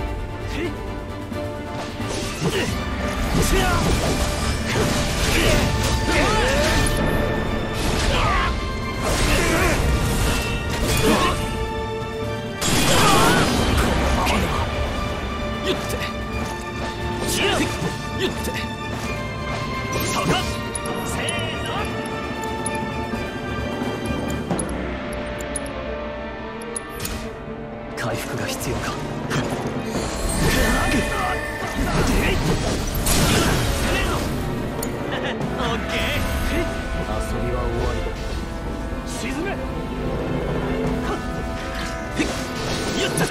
ゆってゆってそこ。せーの。 回復が必要か。 オッケー。 遊びは終わりだ。 沈め。やった。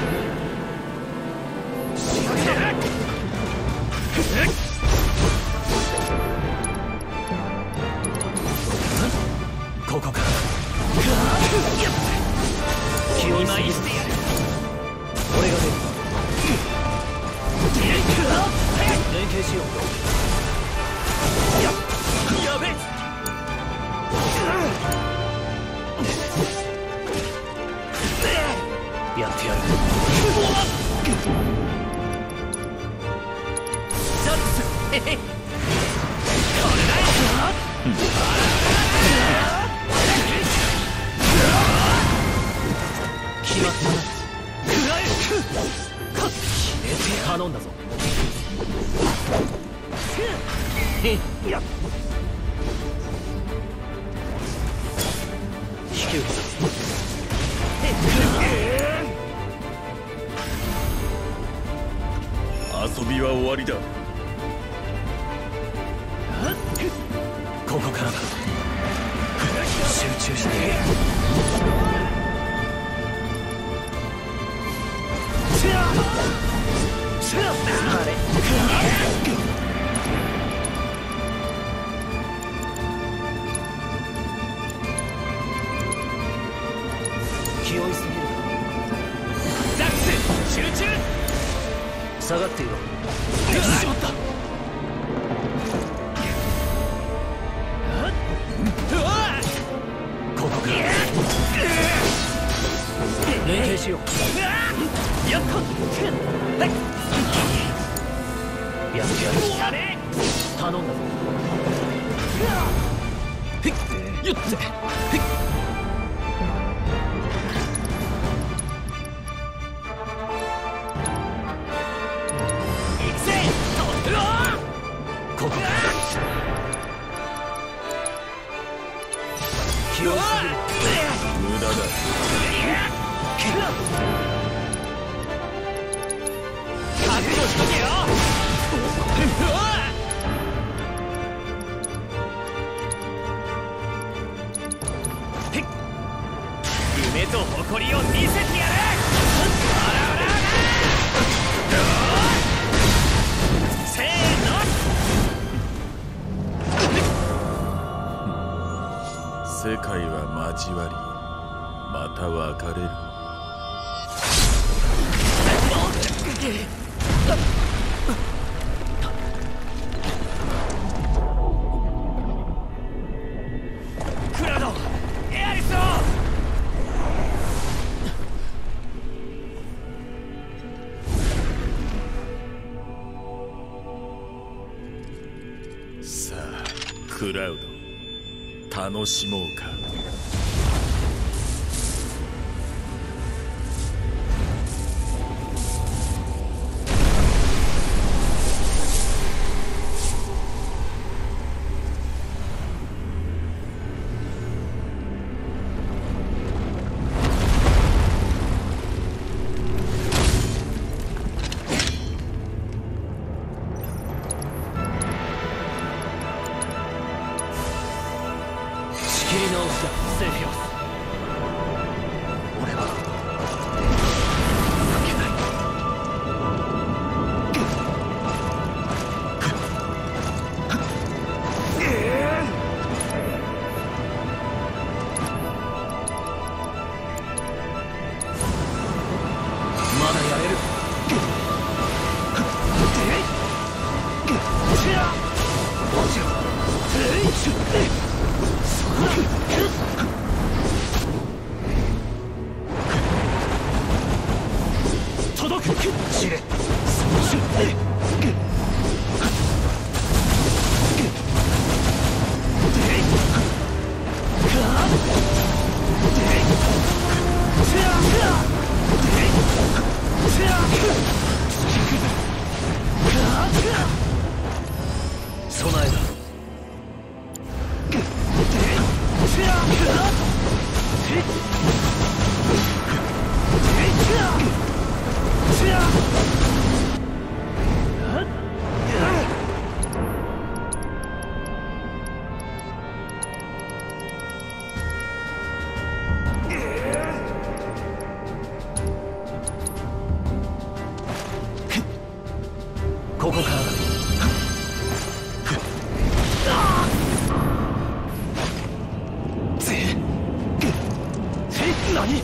仕掛けろ。 ここから気を見舞いしてやる。 俺が出る。連携しよう。 やべえ。 やってやる。 ザックス、へへ。これだよ。 決まったな。決めて頼んだぞ。引き受けた。 遊びは終わりだ。 ここからだ。集中している。あれ。気負いすぎる。 ザックス、 下がっていろ。 しまった。 ここから連携しよう。 やっとやってやる。頼んだぞ。 よってここから気をつける。 無駄だ。 覚悟しとけよ。夢と誇りを見せてやる。せーの。 世界は交わり、また別れる。 クラウド、エアリスを。 さあクラウド、楽しもうか。 切り直しだ、セフィロス。俺は負けない。まだやれる。 届く。 知れ。備えだ。ここからだ。 何？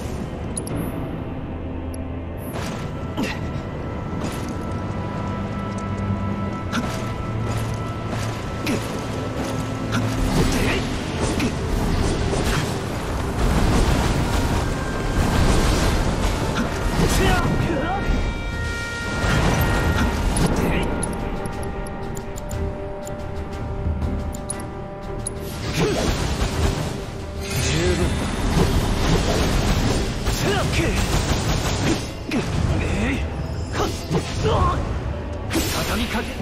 畳みかけ。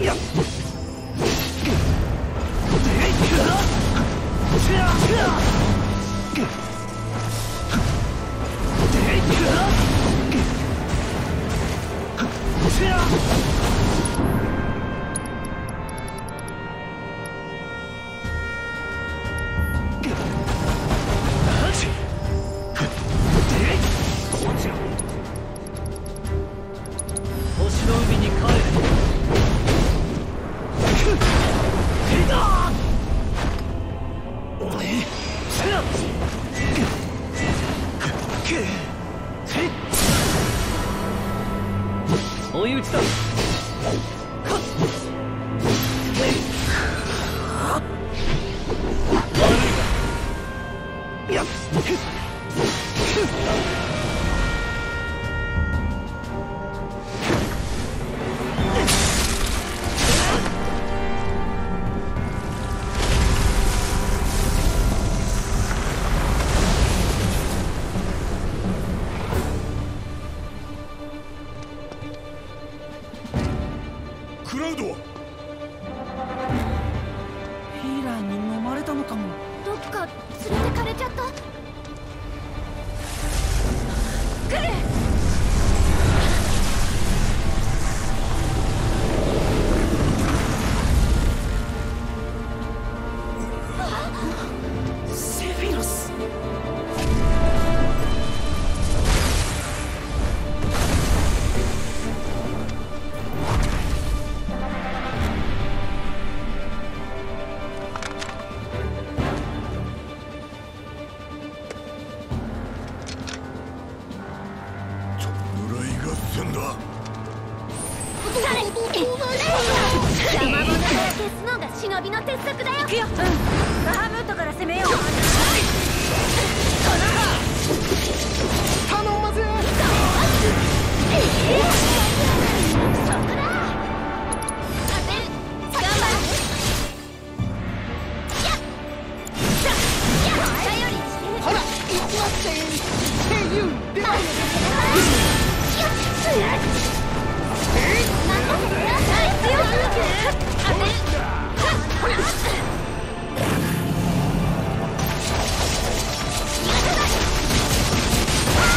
星の海に帰れ。追い打ちだ。 クラウドはヒーラーに飲まれたのかも。 どっか連れてかれちゃった。来る。 セフィロス。 邪魔者から消すのが忍びの鉄則だよ。行くよ。バハムートから攻めよう。 頼まぜ。 そこだ。当てる。頑張る。やっ。頼りにしてる。 ほら、行きますぜ。声優出ない。 や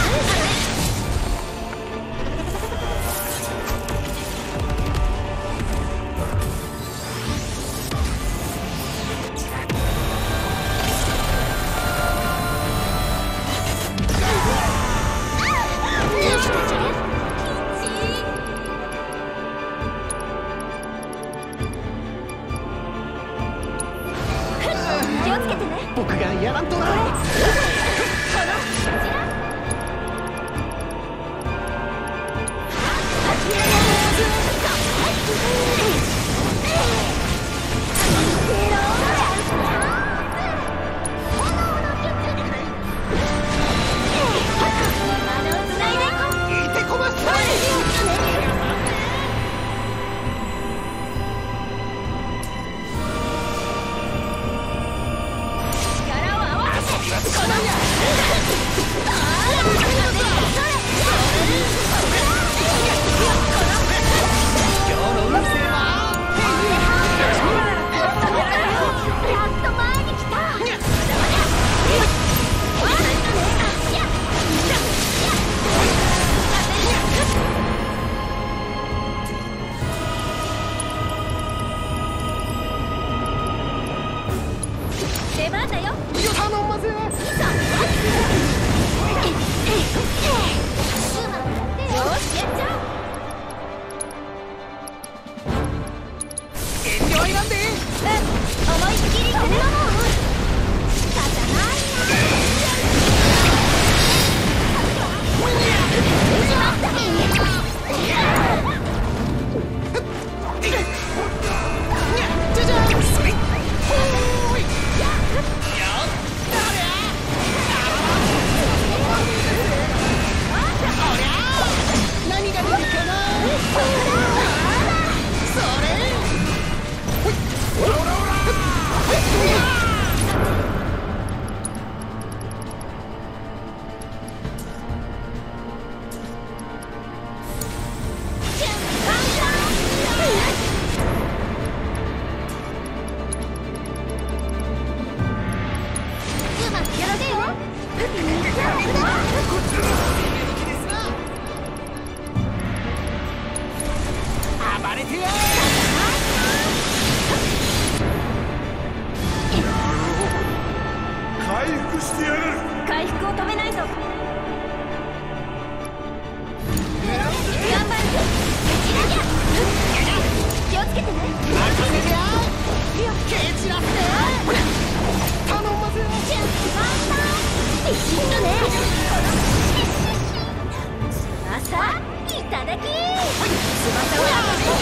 ただき翼を上げて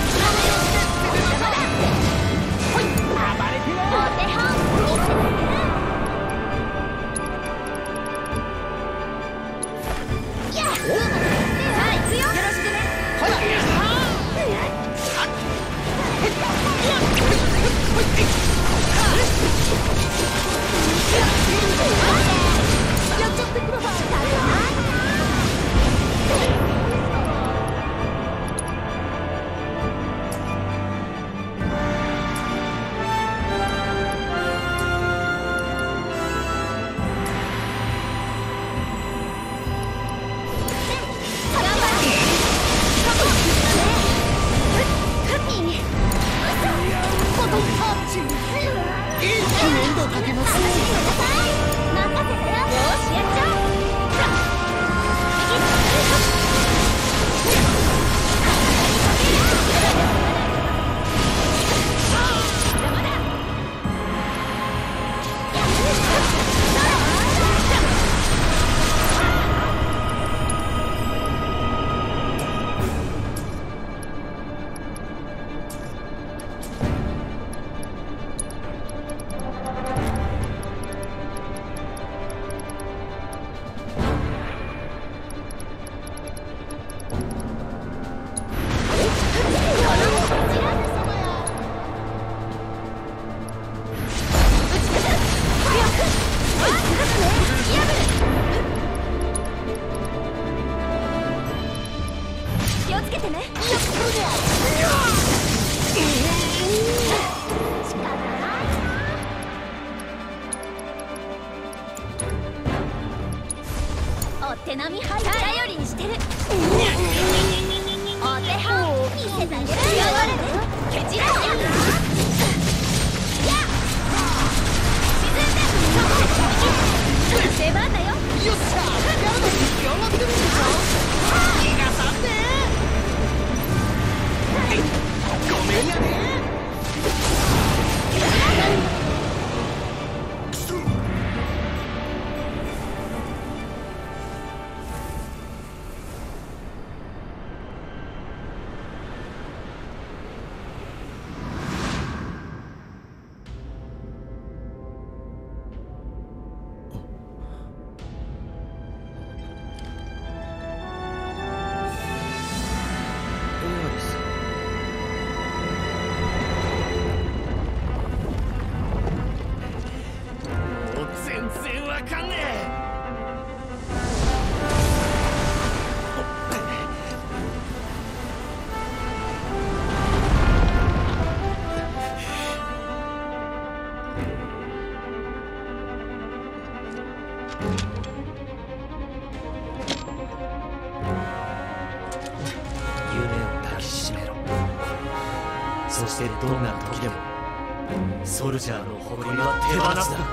お手本見せてね。やっはい強よろしくね。ほらやっちゃってください。手並み入る頼りにしてる。お手本見せてあげる。やわれねケチらや沈んで出番だよ。よっしゃやるのに頑張ってるんでしょ。逃がさんでごめんやね。 そしてどんな時でもソルジャーの誇りは手放すな。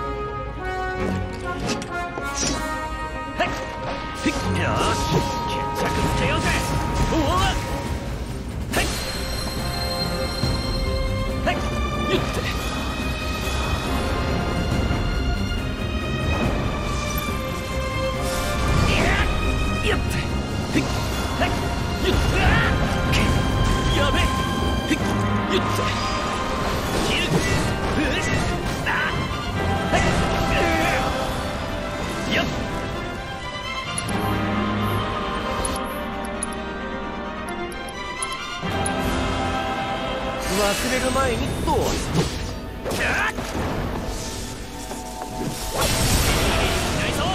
よし決着つけようぜ。おおはいゆってやってゆってやべえゆって切るよっ忘れる前にどうぞ。ないぞ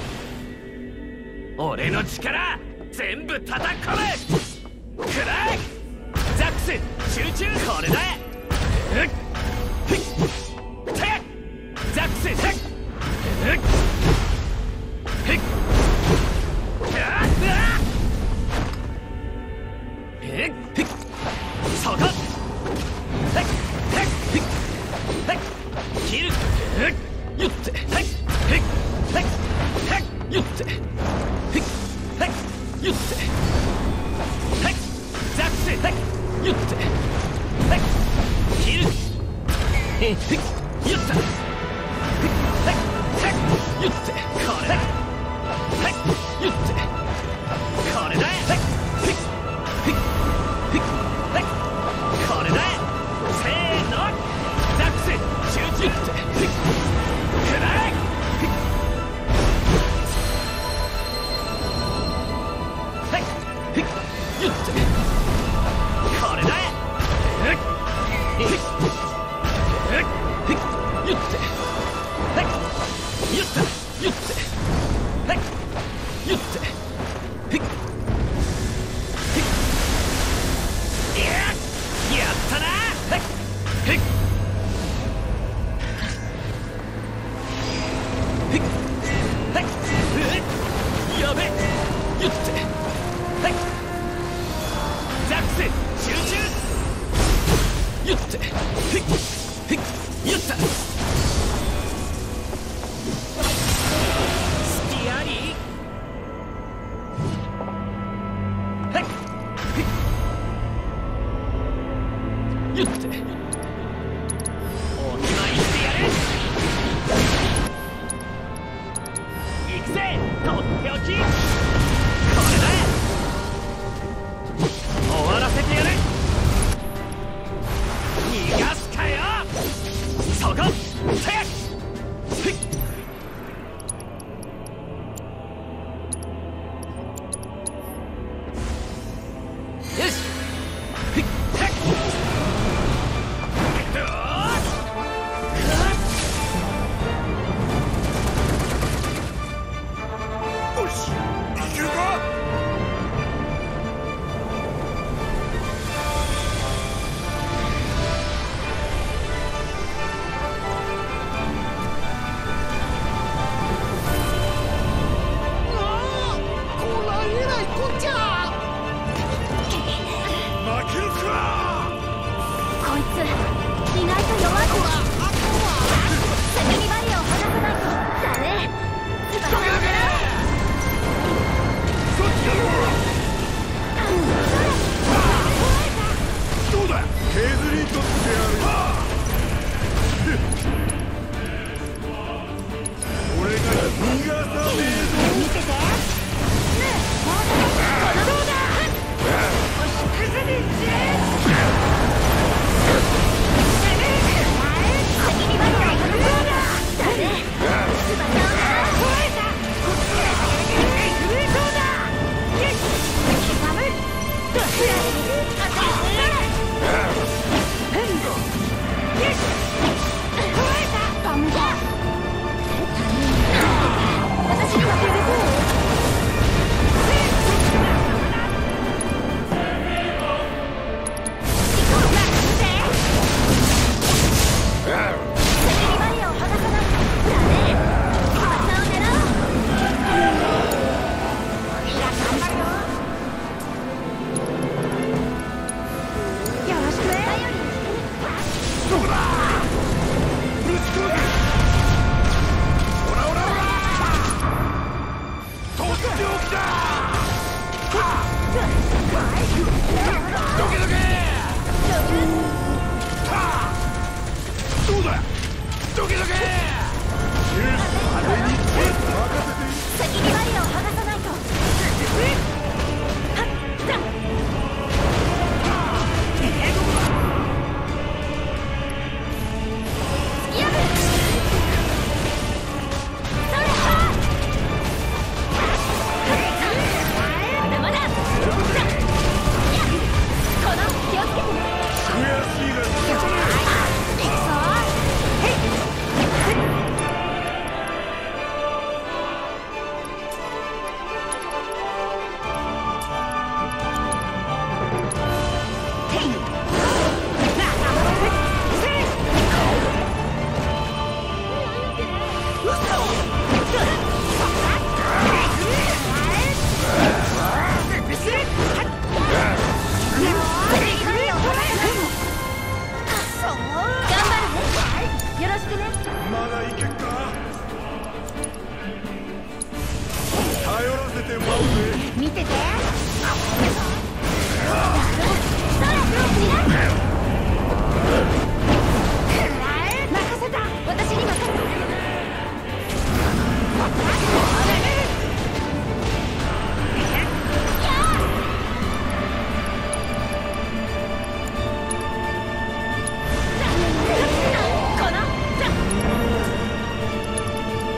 俺の力全部叩き込め。くらいザックス集中これだ。ザックスそこ切るゆってゆってゆってザックスゆって切るゆったゆってこれだゆってこれだゆってこれだ。ゆってゆってゆってゆってやったな。やべ、ゆってザックス集中。ゆってゆったスティアリー。ゆってお見舞いしてやる。行くぜとっておき。これだ。終わらせてやる。逃がすかよ。そこ早く。よし。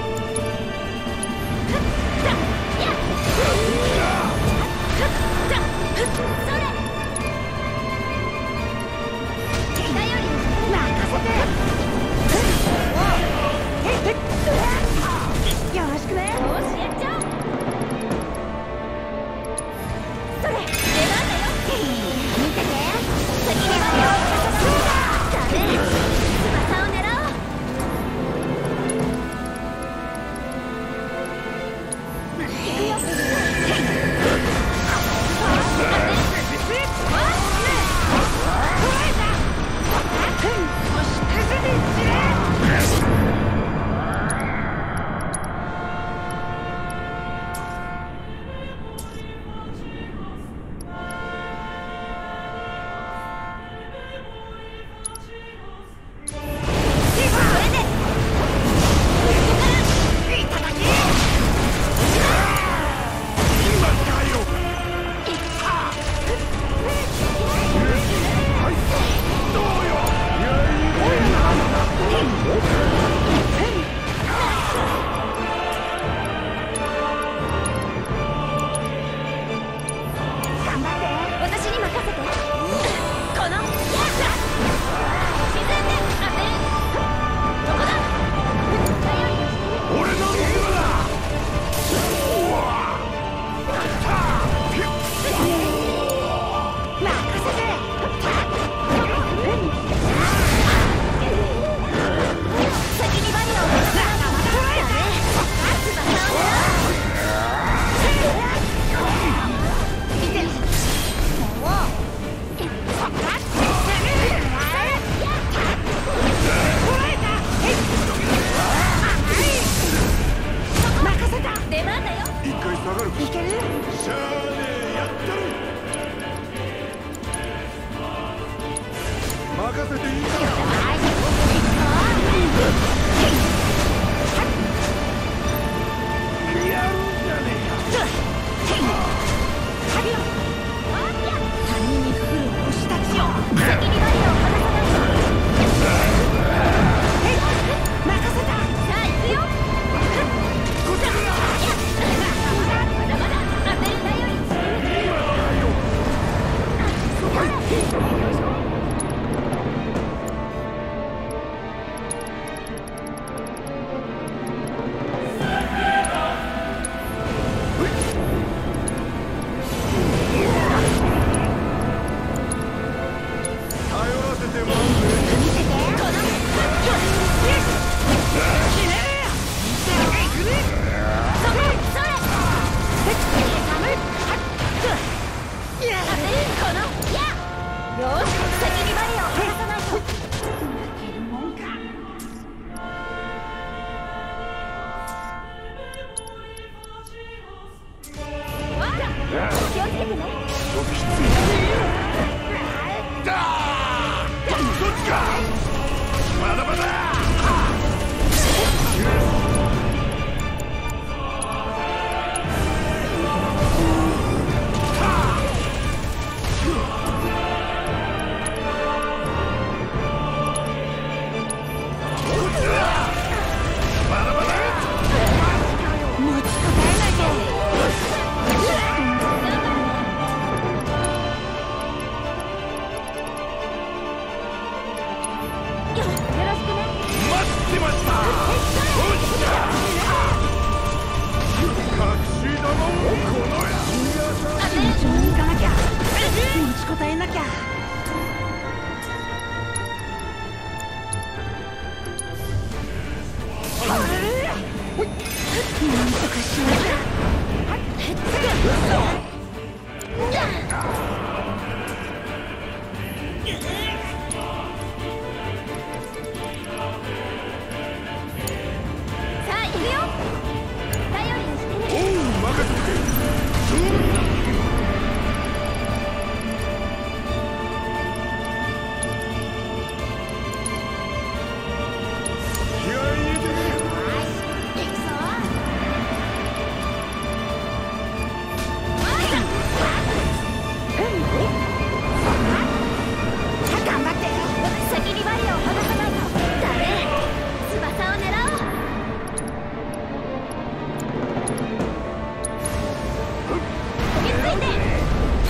じゃ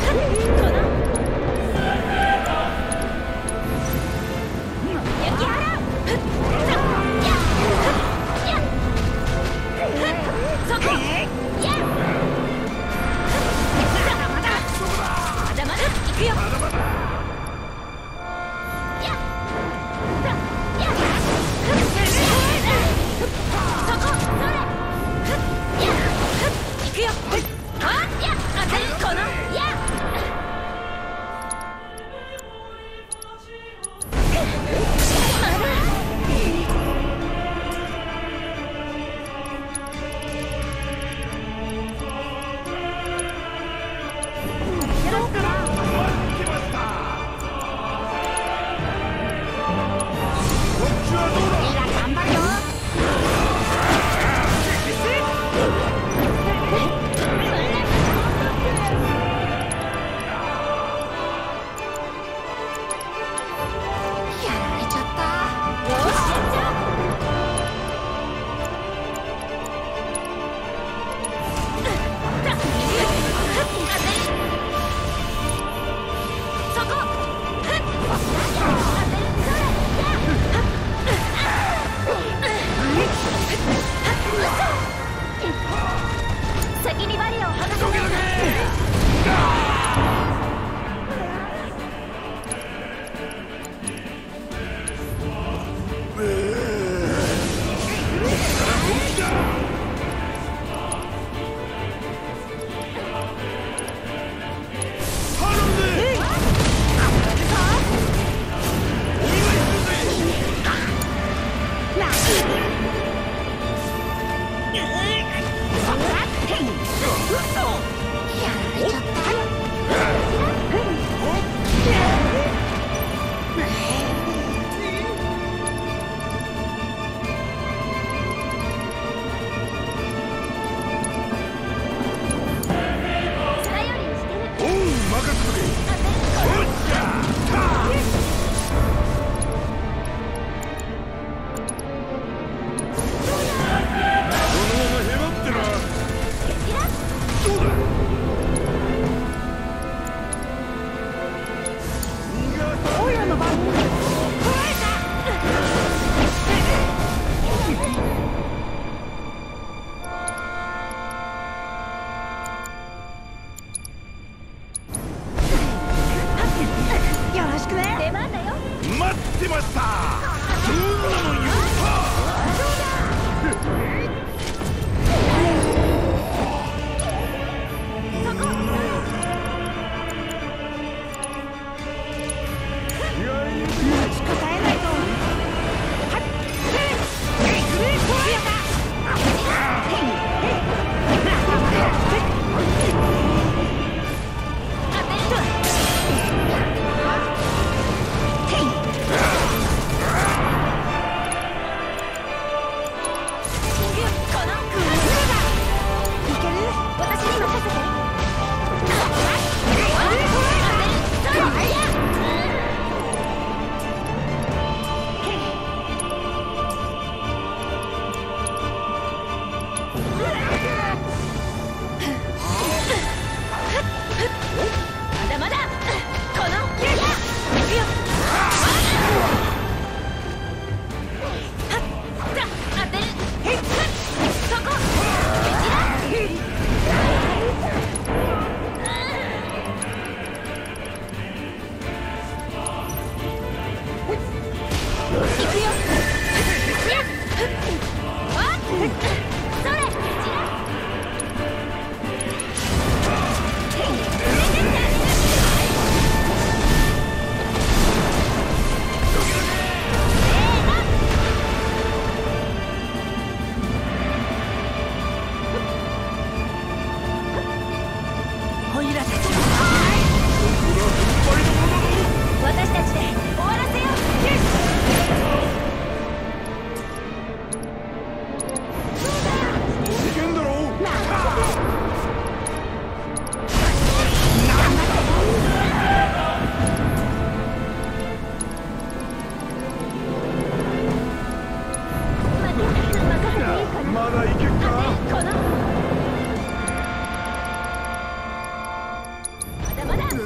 まだ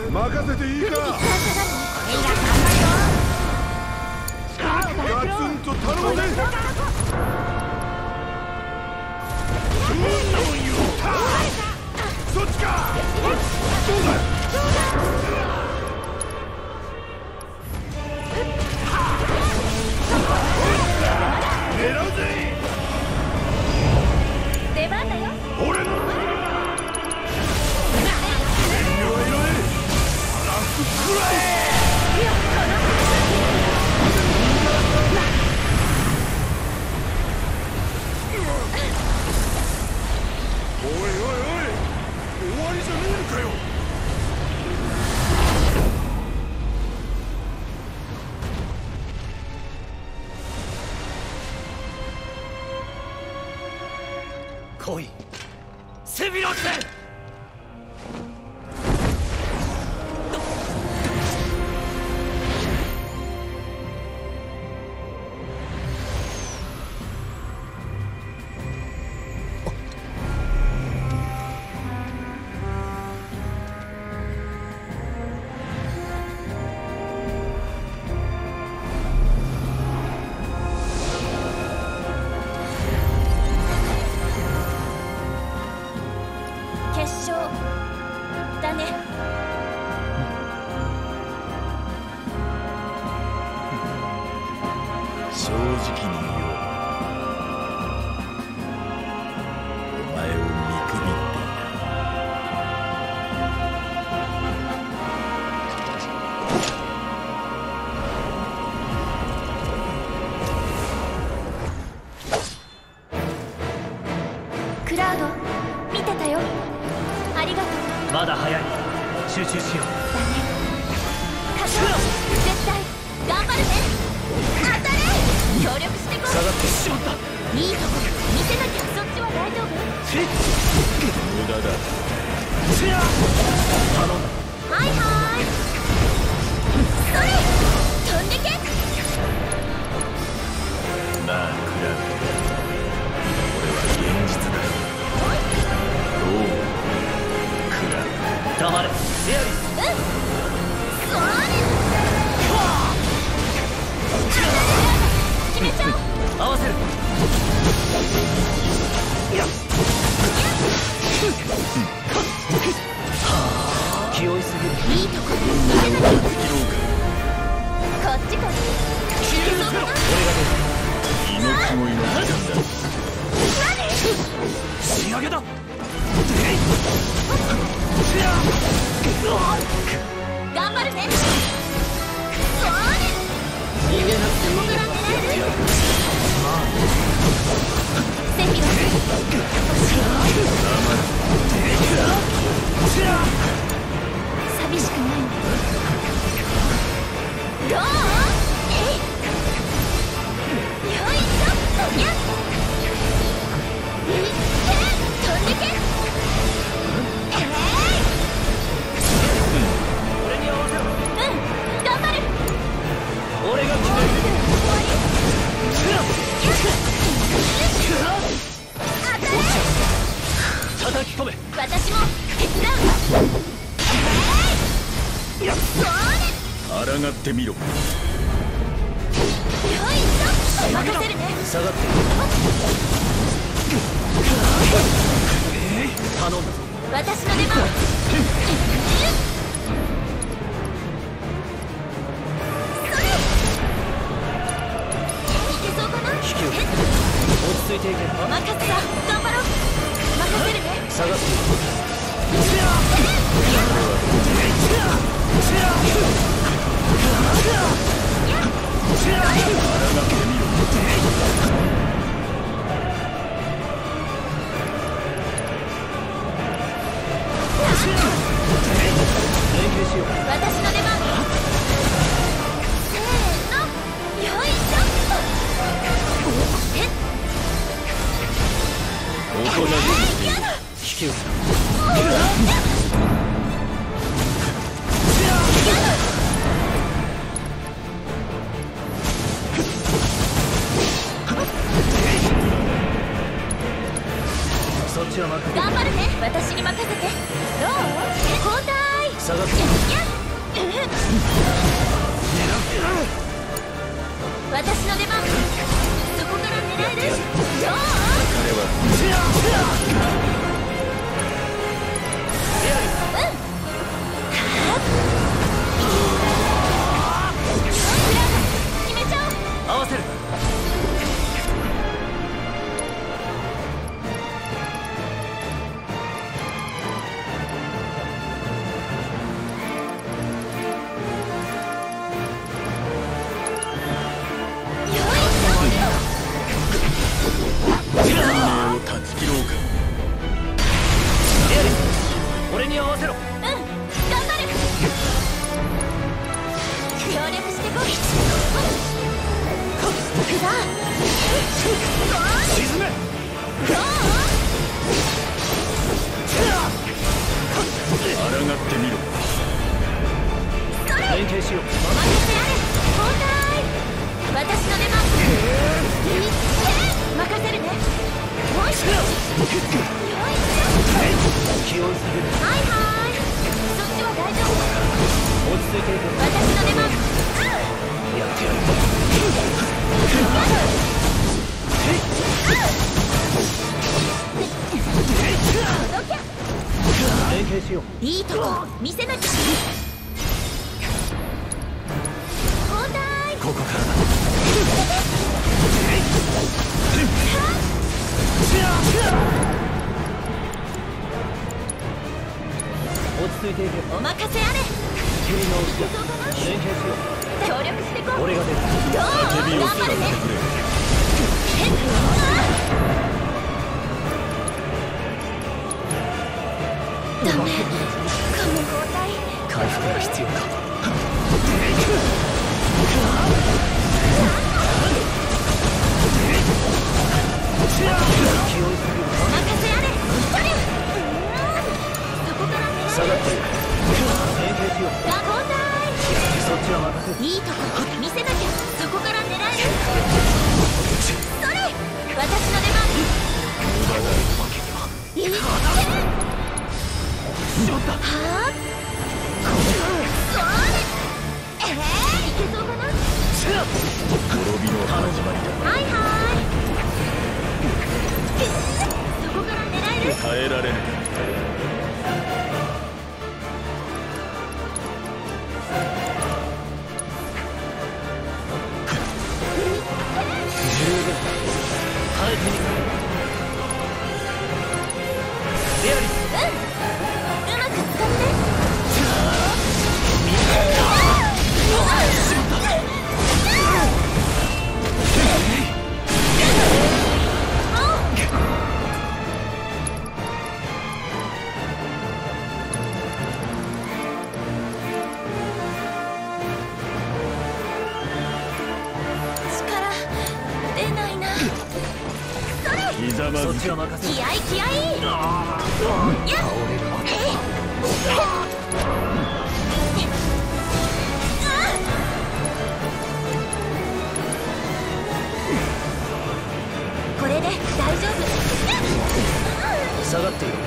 任せていいか。ガツンと頼むぜ。どんなもんよ。そっちか。どうだ。狙うぜ。 出番だよ。 俺のおいおいおい、終わりじゃねえのかよ。 来いセフィロス。 正直に言おう。お前を見くびっていた。クラウド、見てたよ。ありがとう。 まだ早い。集中しよう。 だね。カショ絶対頑張るね。当たれ。協力してこい。 下がってしまった。 いいとこ見せなきゃ。そっちは大丈夫？ 無駄だ。 頼んだ。 はいはい。それ飛んでけ。 なあクラウド、これは現実だ。どうクラウド。 黙れエアリス。 それ決めちゃおう。 合わせる。気負いすぎる。 いいとこ見せなきゃ。こっちこっち。いけそうかな。 命も命なんだ。 仕上げだ。 頑張るね。それ逃げなくていいから狙える。セフィロス寂しくないんだよ。どう？えいよいしょ。やっいって飛んでけ。 俺に合わせろ。 頑張る。 俺が決める。叩き込め。 私も手伝う。 抗ってみろ。 よいしょ。任せるね。 下がって。頼んだぞ。 私の出番。 引き受け。落ち着いていけ。 任せろ。頑張ろう。任せるね。 下がって。連携しよう。 私の出番。せーの。よいしょ。 大人に引き受けた。そっちは任せて。 頑張るね。私に任せて。どう？交代。 下がって私の出番。そこから狙える。どう？ 彼は決めちゃおう。 合わせる。 俺に合わせろ。 頑張る。協力してこい。さあ沈め。抗ってみろ。 連携しよう。 お任せあれ。交代。私の出番。任せるね。よいしょ。 気をつけて。 はいはい。そっちは大丈夫。 落ち着いていく。 私の出番。 やってやる。連携しよう。 いいとこ見せなきゃ。交代。 ここからだ。落ち着いていけ。 お任せあれ。 蹴り直しだ。連携しよう。 協力してこう。 俺が出る。 どう？頑張るね。ダメ。カモ交代。 回復が必要か。 気をつける。お任せあれ。そこから狙える。 下がってる。連携しよう。 交代。 そっちは任せる。 いいとこ見せなきゃ。そこから狙える。それ。私の出番。いいって。 しまった。 はあ。それ。いけそうかな。 滅びの始まりだ。 はいはい。そこから狙える。 耐えられる。 十分。耐えてみる。レアリス。 うまく使って。力出ないな。それ。 ひざまずけ。 気合い気合い。やっ。これで大丈夫。 下がっている。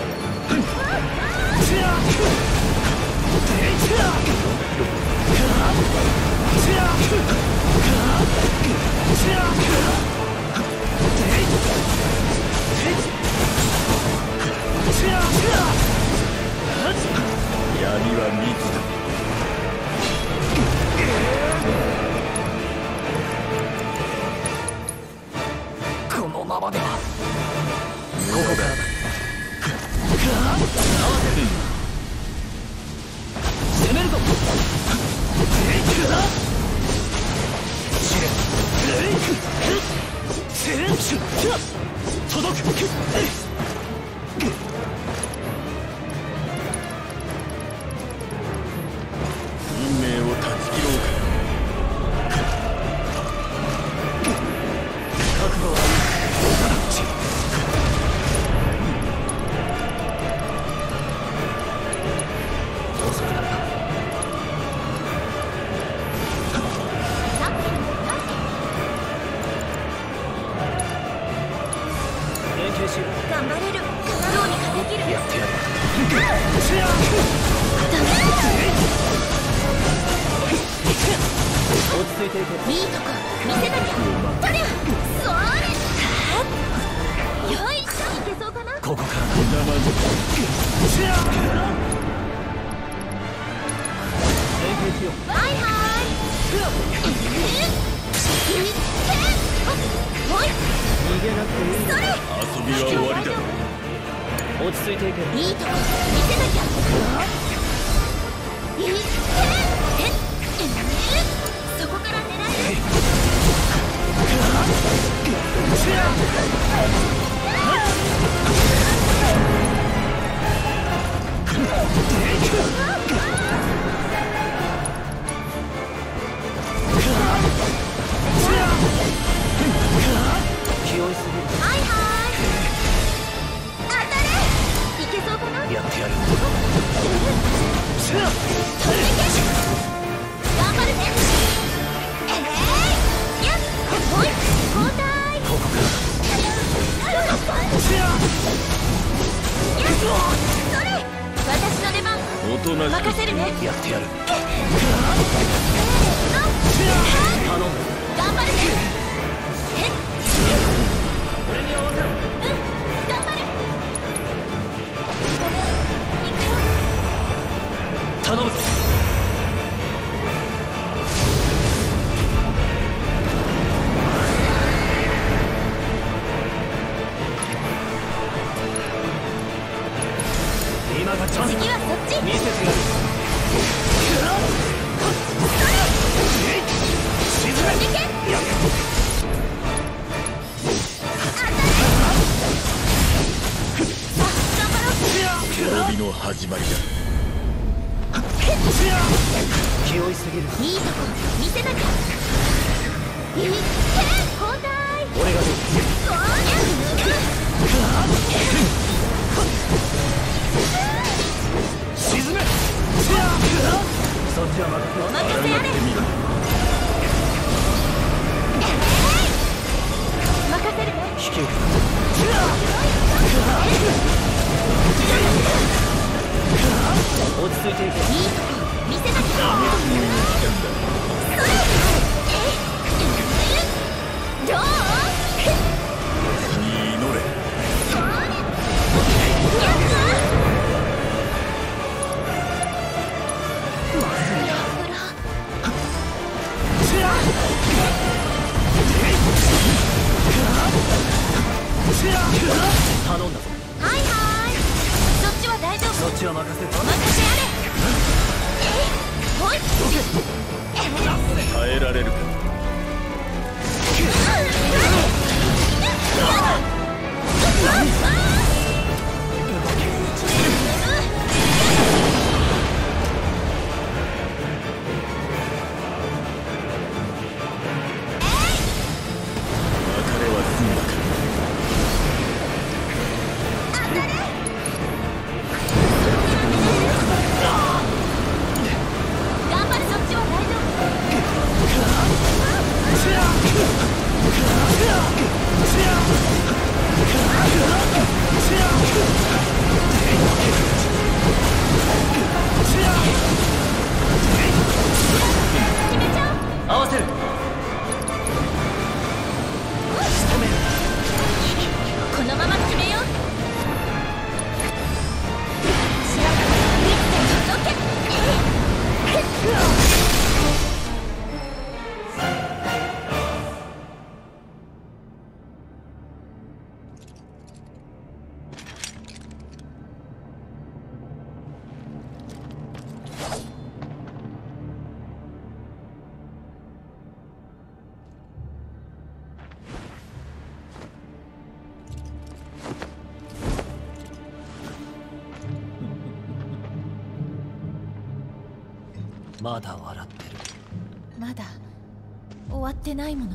闇は密だ。 このままでは。ここからだ。攻めるぞ。届く。 運命を断ち切ろうか。 覚悟はいい。遅くなった。連携しよう。 頑敵よ。 はいはい逃げなくていい。 それ遊びは終わりだ。 落ち着いていけ。 いいとこ見せなきゃ。そこから狙える。 気負いすぎる。 はいはい当たれ。いけそうかな。 やってやる。 飛んでけ。頑張るぜ。やっほい交代。 ここか。 それ私の出番。 おとなしく任せるね。 やってやる。 頼む。 頑張るね。 俺に合わせろ。 頑張る。 頼むぞ。今がチャンス。 次はそっち。 見せてやる。 飛んでけ。 滅びの始まりだ。 気負いすぎる。 いいとこ見せなきゃ。いい交代。 俺が出る。沈め。 そっちは任せろ。 お任せあれ。任せるね。 引き受け落ち着いていけ。 いいとこ見せなきゃ。どう？ に祈れ。 頼んだぞ。 はいはいそっちは大丈夫。 そっちは任せる。 お任せあれ。ほい耐えられるか。別れは済んだか。 頑張る。そっちは大丈合わせる。仕留める。 夫。このまま決めよう。 まだ笑ってる。 まだ終わってないもの。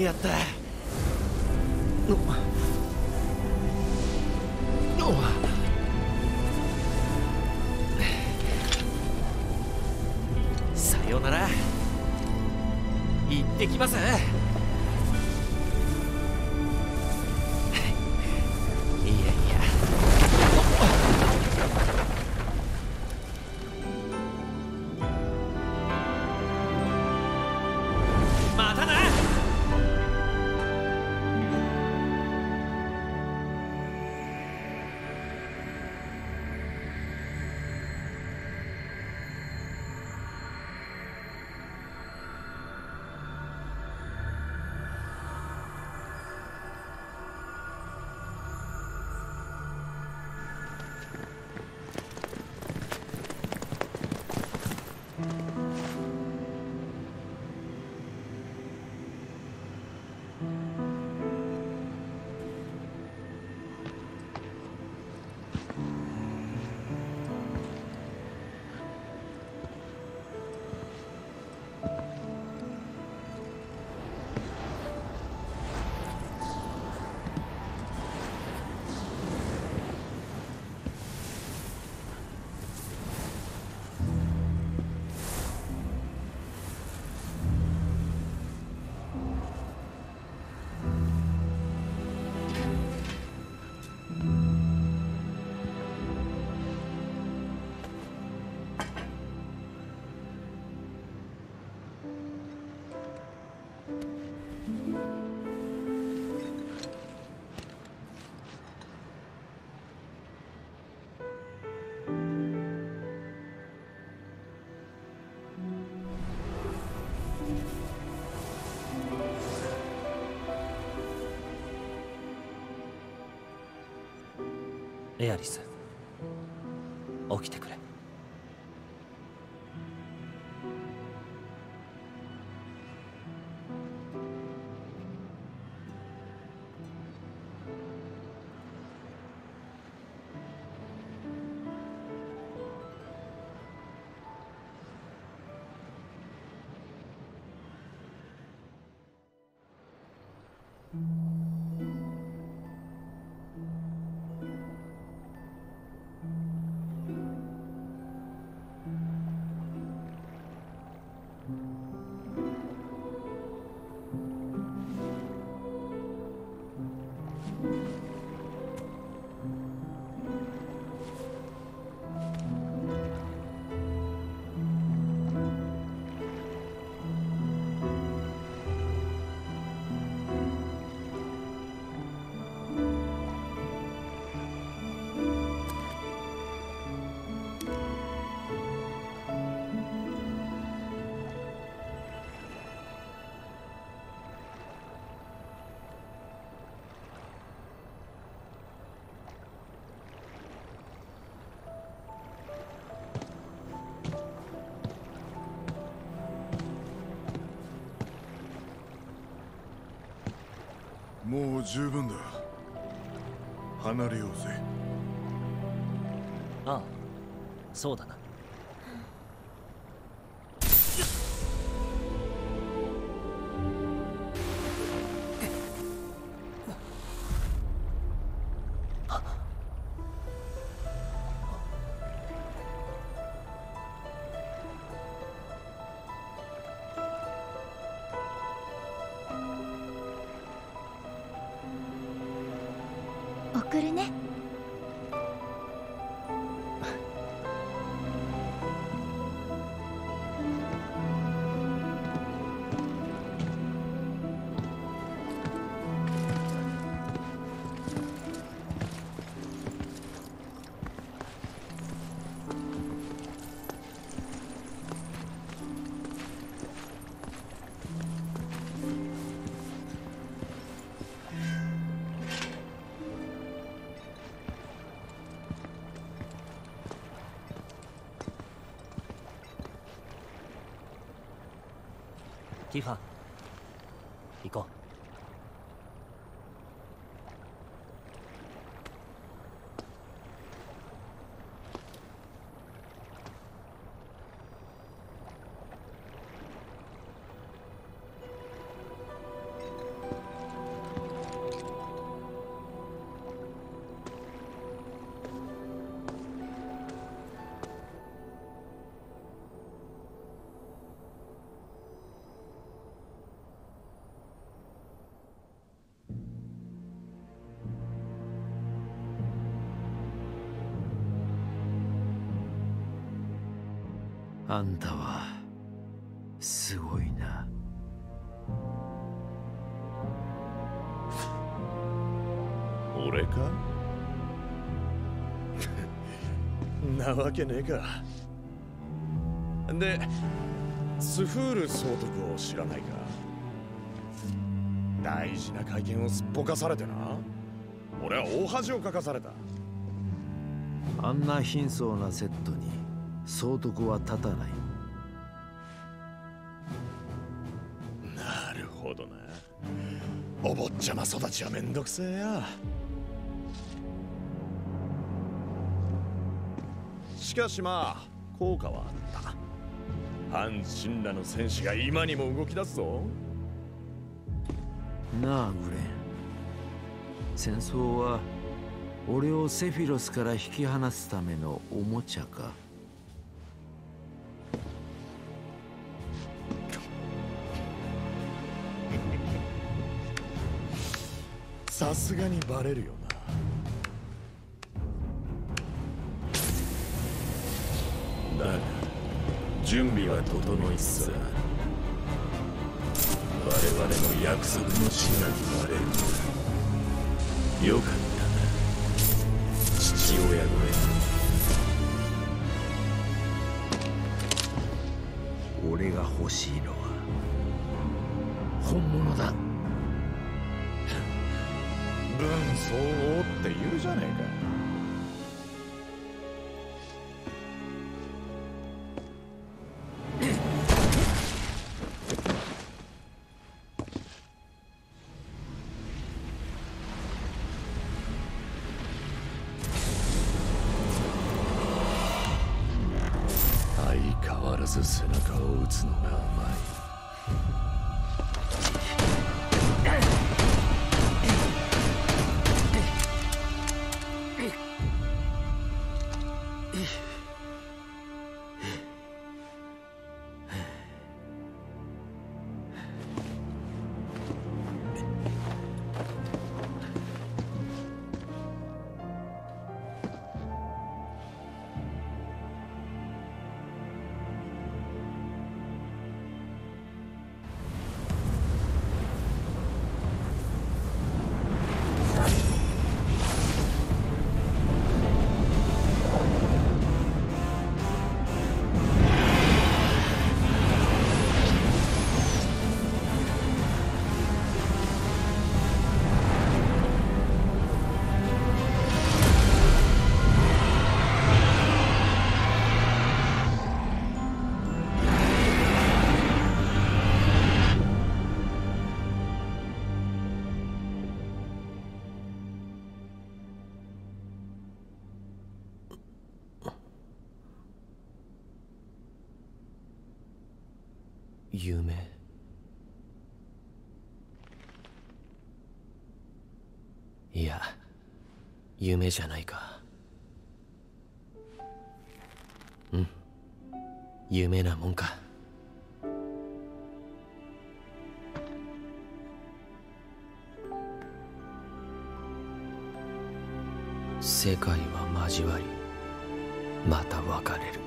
やった。さようなら。行ってきます。いやいや。またな。 エアリス、起きてくれ。 もう十分だ。離れようぜ。 ああ、そうだな。 送るね。 ティファン、行こう。 あんたはすごいな。 俺か？なわけねえか。で、スフール総督を知らないか？大事な会見をすっぽかされてな。俺は大恥をかかされた。 あんな貧相なセットに総督は立たない。 なるほどな。お坊ちゃま育ちはめんどくせえや。しかしまあ効果はあった。反神羅の戦士が今にも動き出すぞ。 なあグレン、戦争は俺をセフィロスから引き離すためのおもちゃか？ さすがにバレるよな。だが準備は整いつつある。我々の約束の死が生まれるのだ。よかったな、父親の絵。俺が欲しいのは本物だ。 分相応って言うじゃねえか。背中を打つのが甘い。 夢。いや、夢じゃないか。うん、夢なもんか。世界は交わり、また別れる。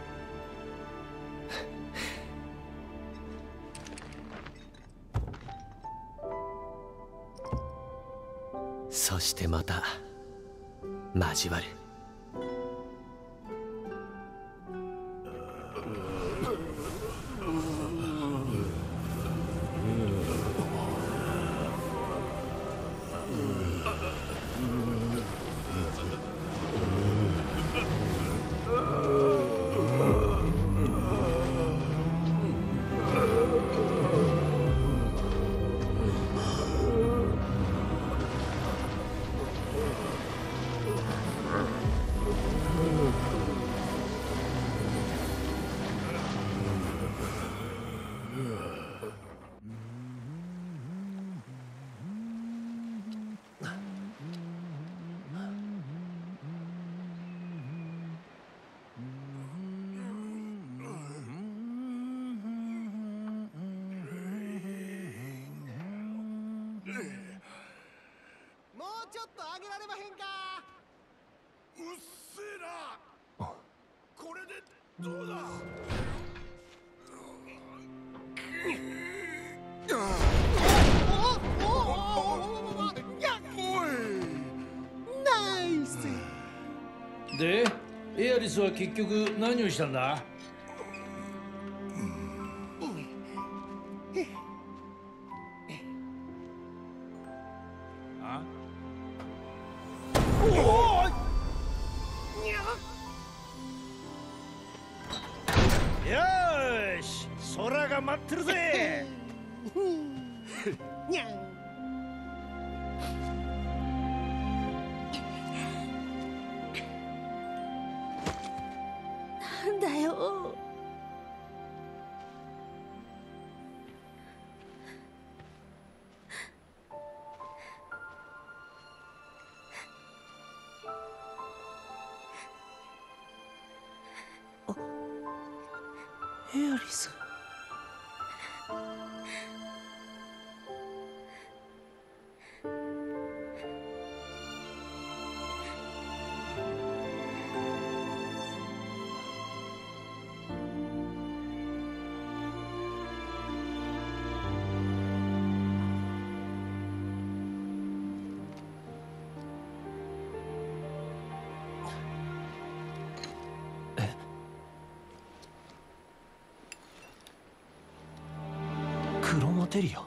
そしてまた交わる。 ちょっと上げられまへんか。 うっせえな。これでどうだ。 ナイス。 で、エアリスは結局何をしたんだ？ よーし、空が待ってるぜ。 にゃん。 なんだよ。 エアリス。クロマテリア。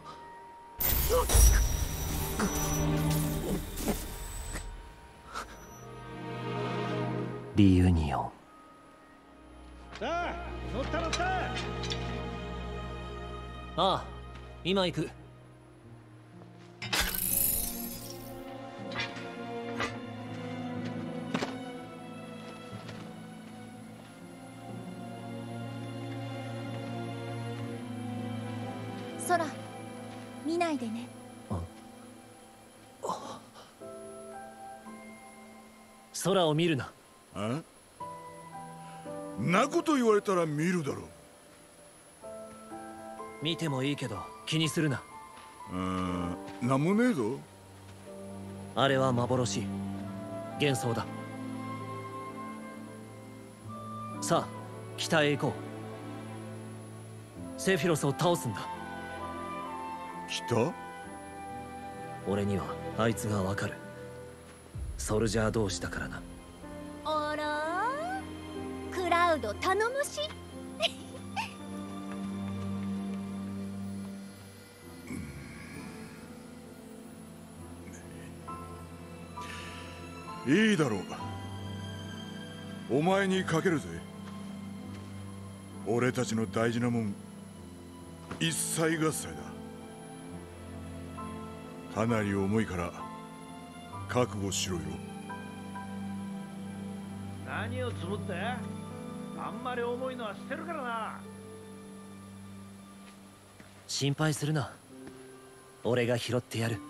リユニオン。 さあ、乗った乗った。 ああ、今行く。 空見ないでね。 空を見るな。 あ？なこと言われたら見るだろう。 見てもいいけど気にするな。 なんもねえぞ。 あれは幻、幻想だ。さあ、北へ行こう。セフィロスを倒すんだ。 北？ 俺にはあいつがわかる。ソルジャー同士だからな。 あらクラウド頼もしいいだろう。お前にかけるぜ。俺たちの大事なもん一切合切だ。かなり重いから覚悟しろよ。 何をつぶって？あんまり重いのは捨てるからな。 心配するな。俺が拾ってやる。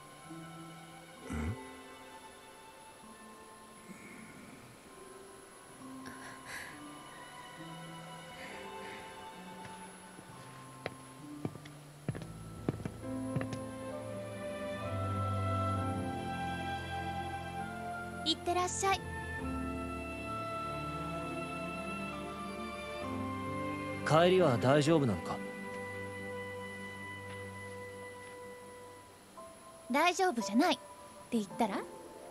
いってらっしゃい。 帰りは大丈夫なのか？ 大丈夫じゃないって言ったら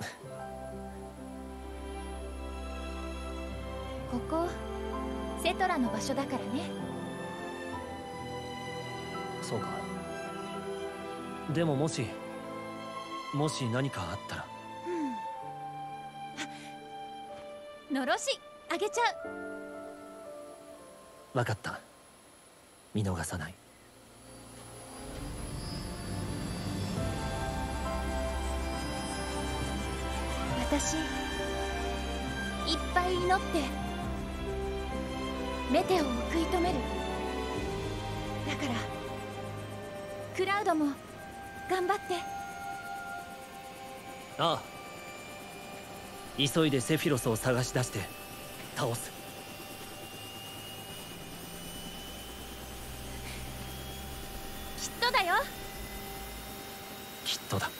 ここセトラの場所だからね。 そうか。でももし何かあったら。 のろしあげちゃう。 分かった。見逃さない。 私いっぱい祈ってメテオを食い止める。だからクラウドも頑張って。 ああ、急いでセフィロスを探し出して倒す。 きっとだよ。 きっとだ。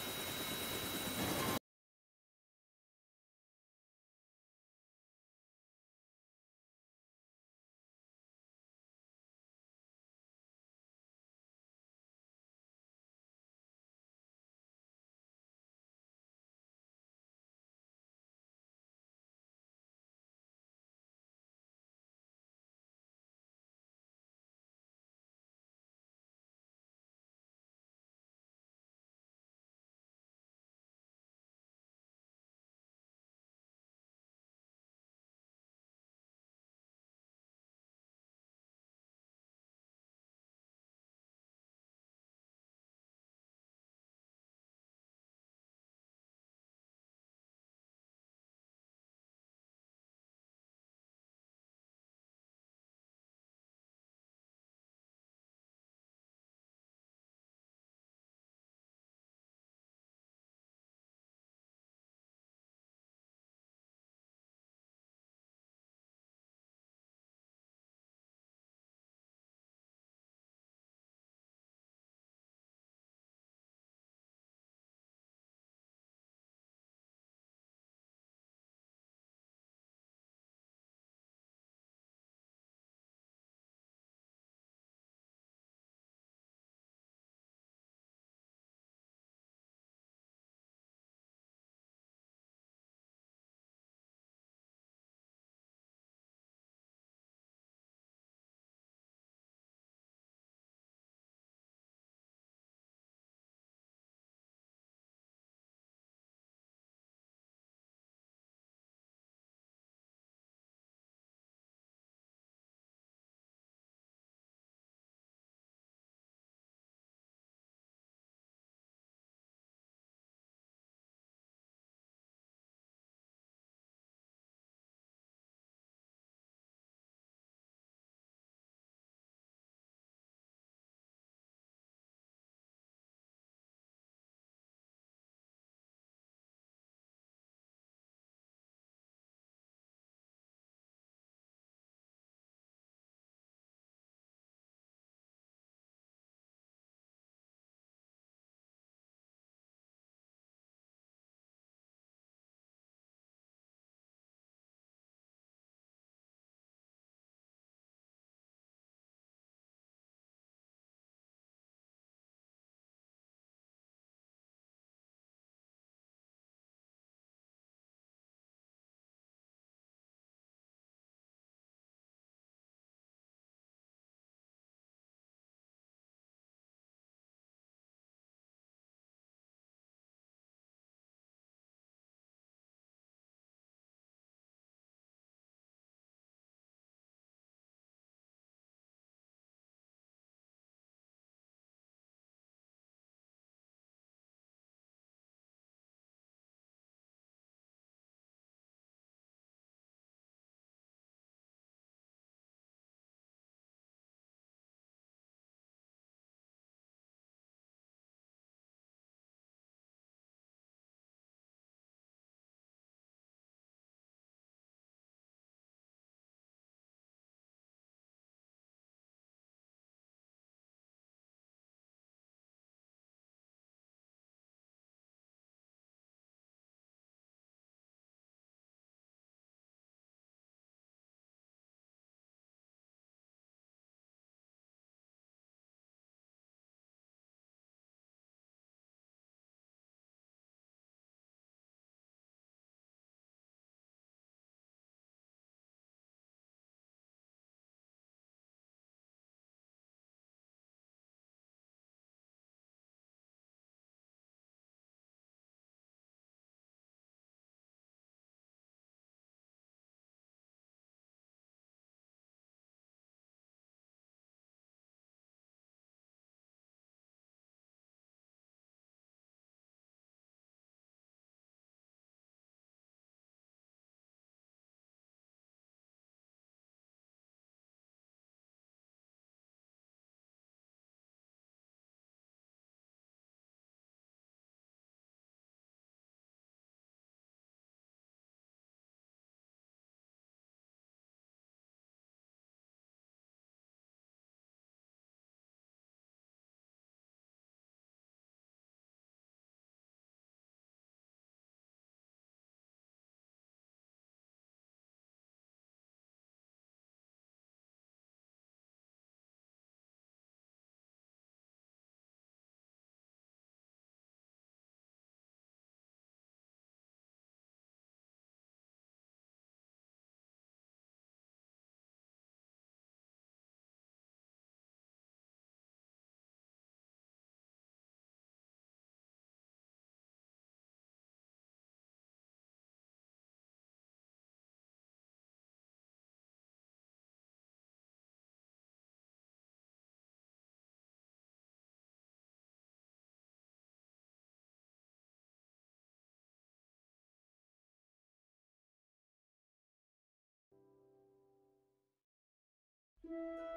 す。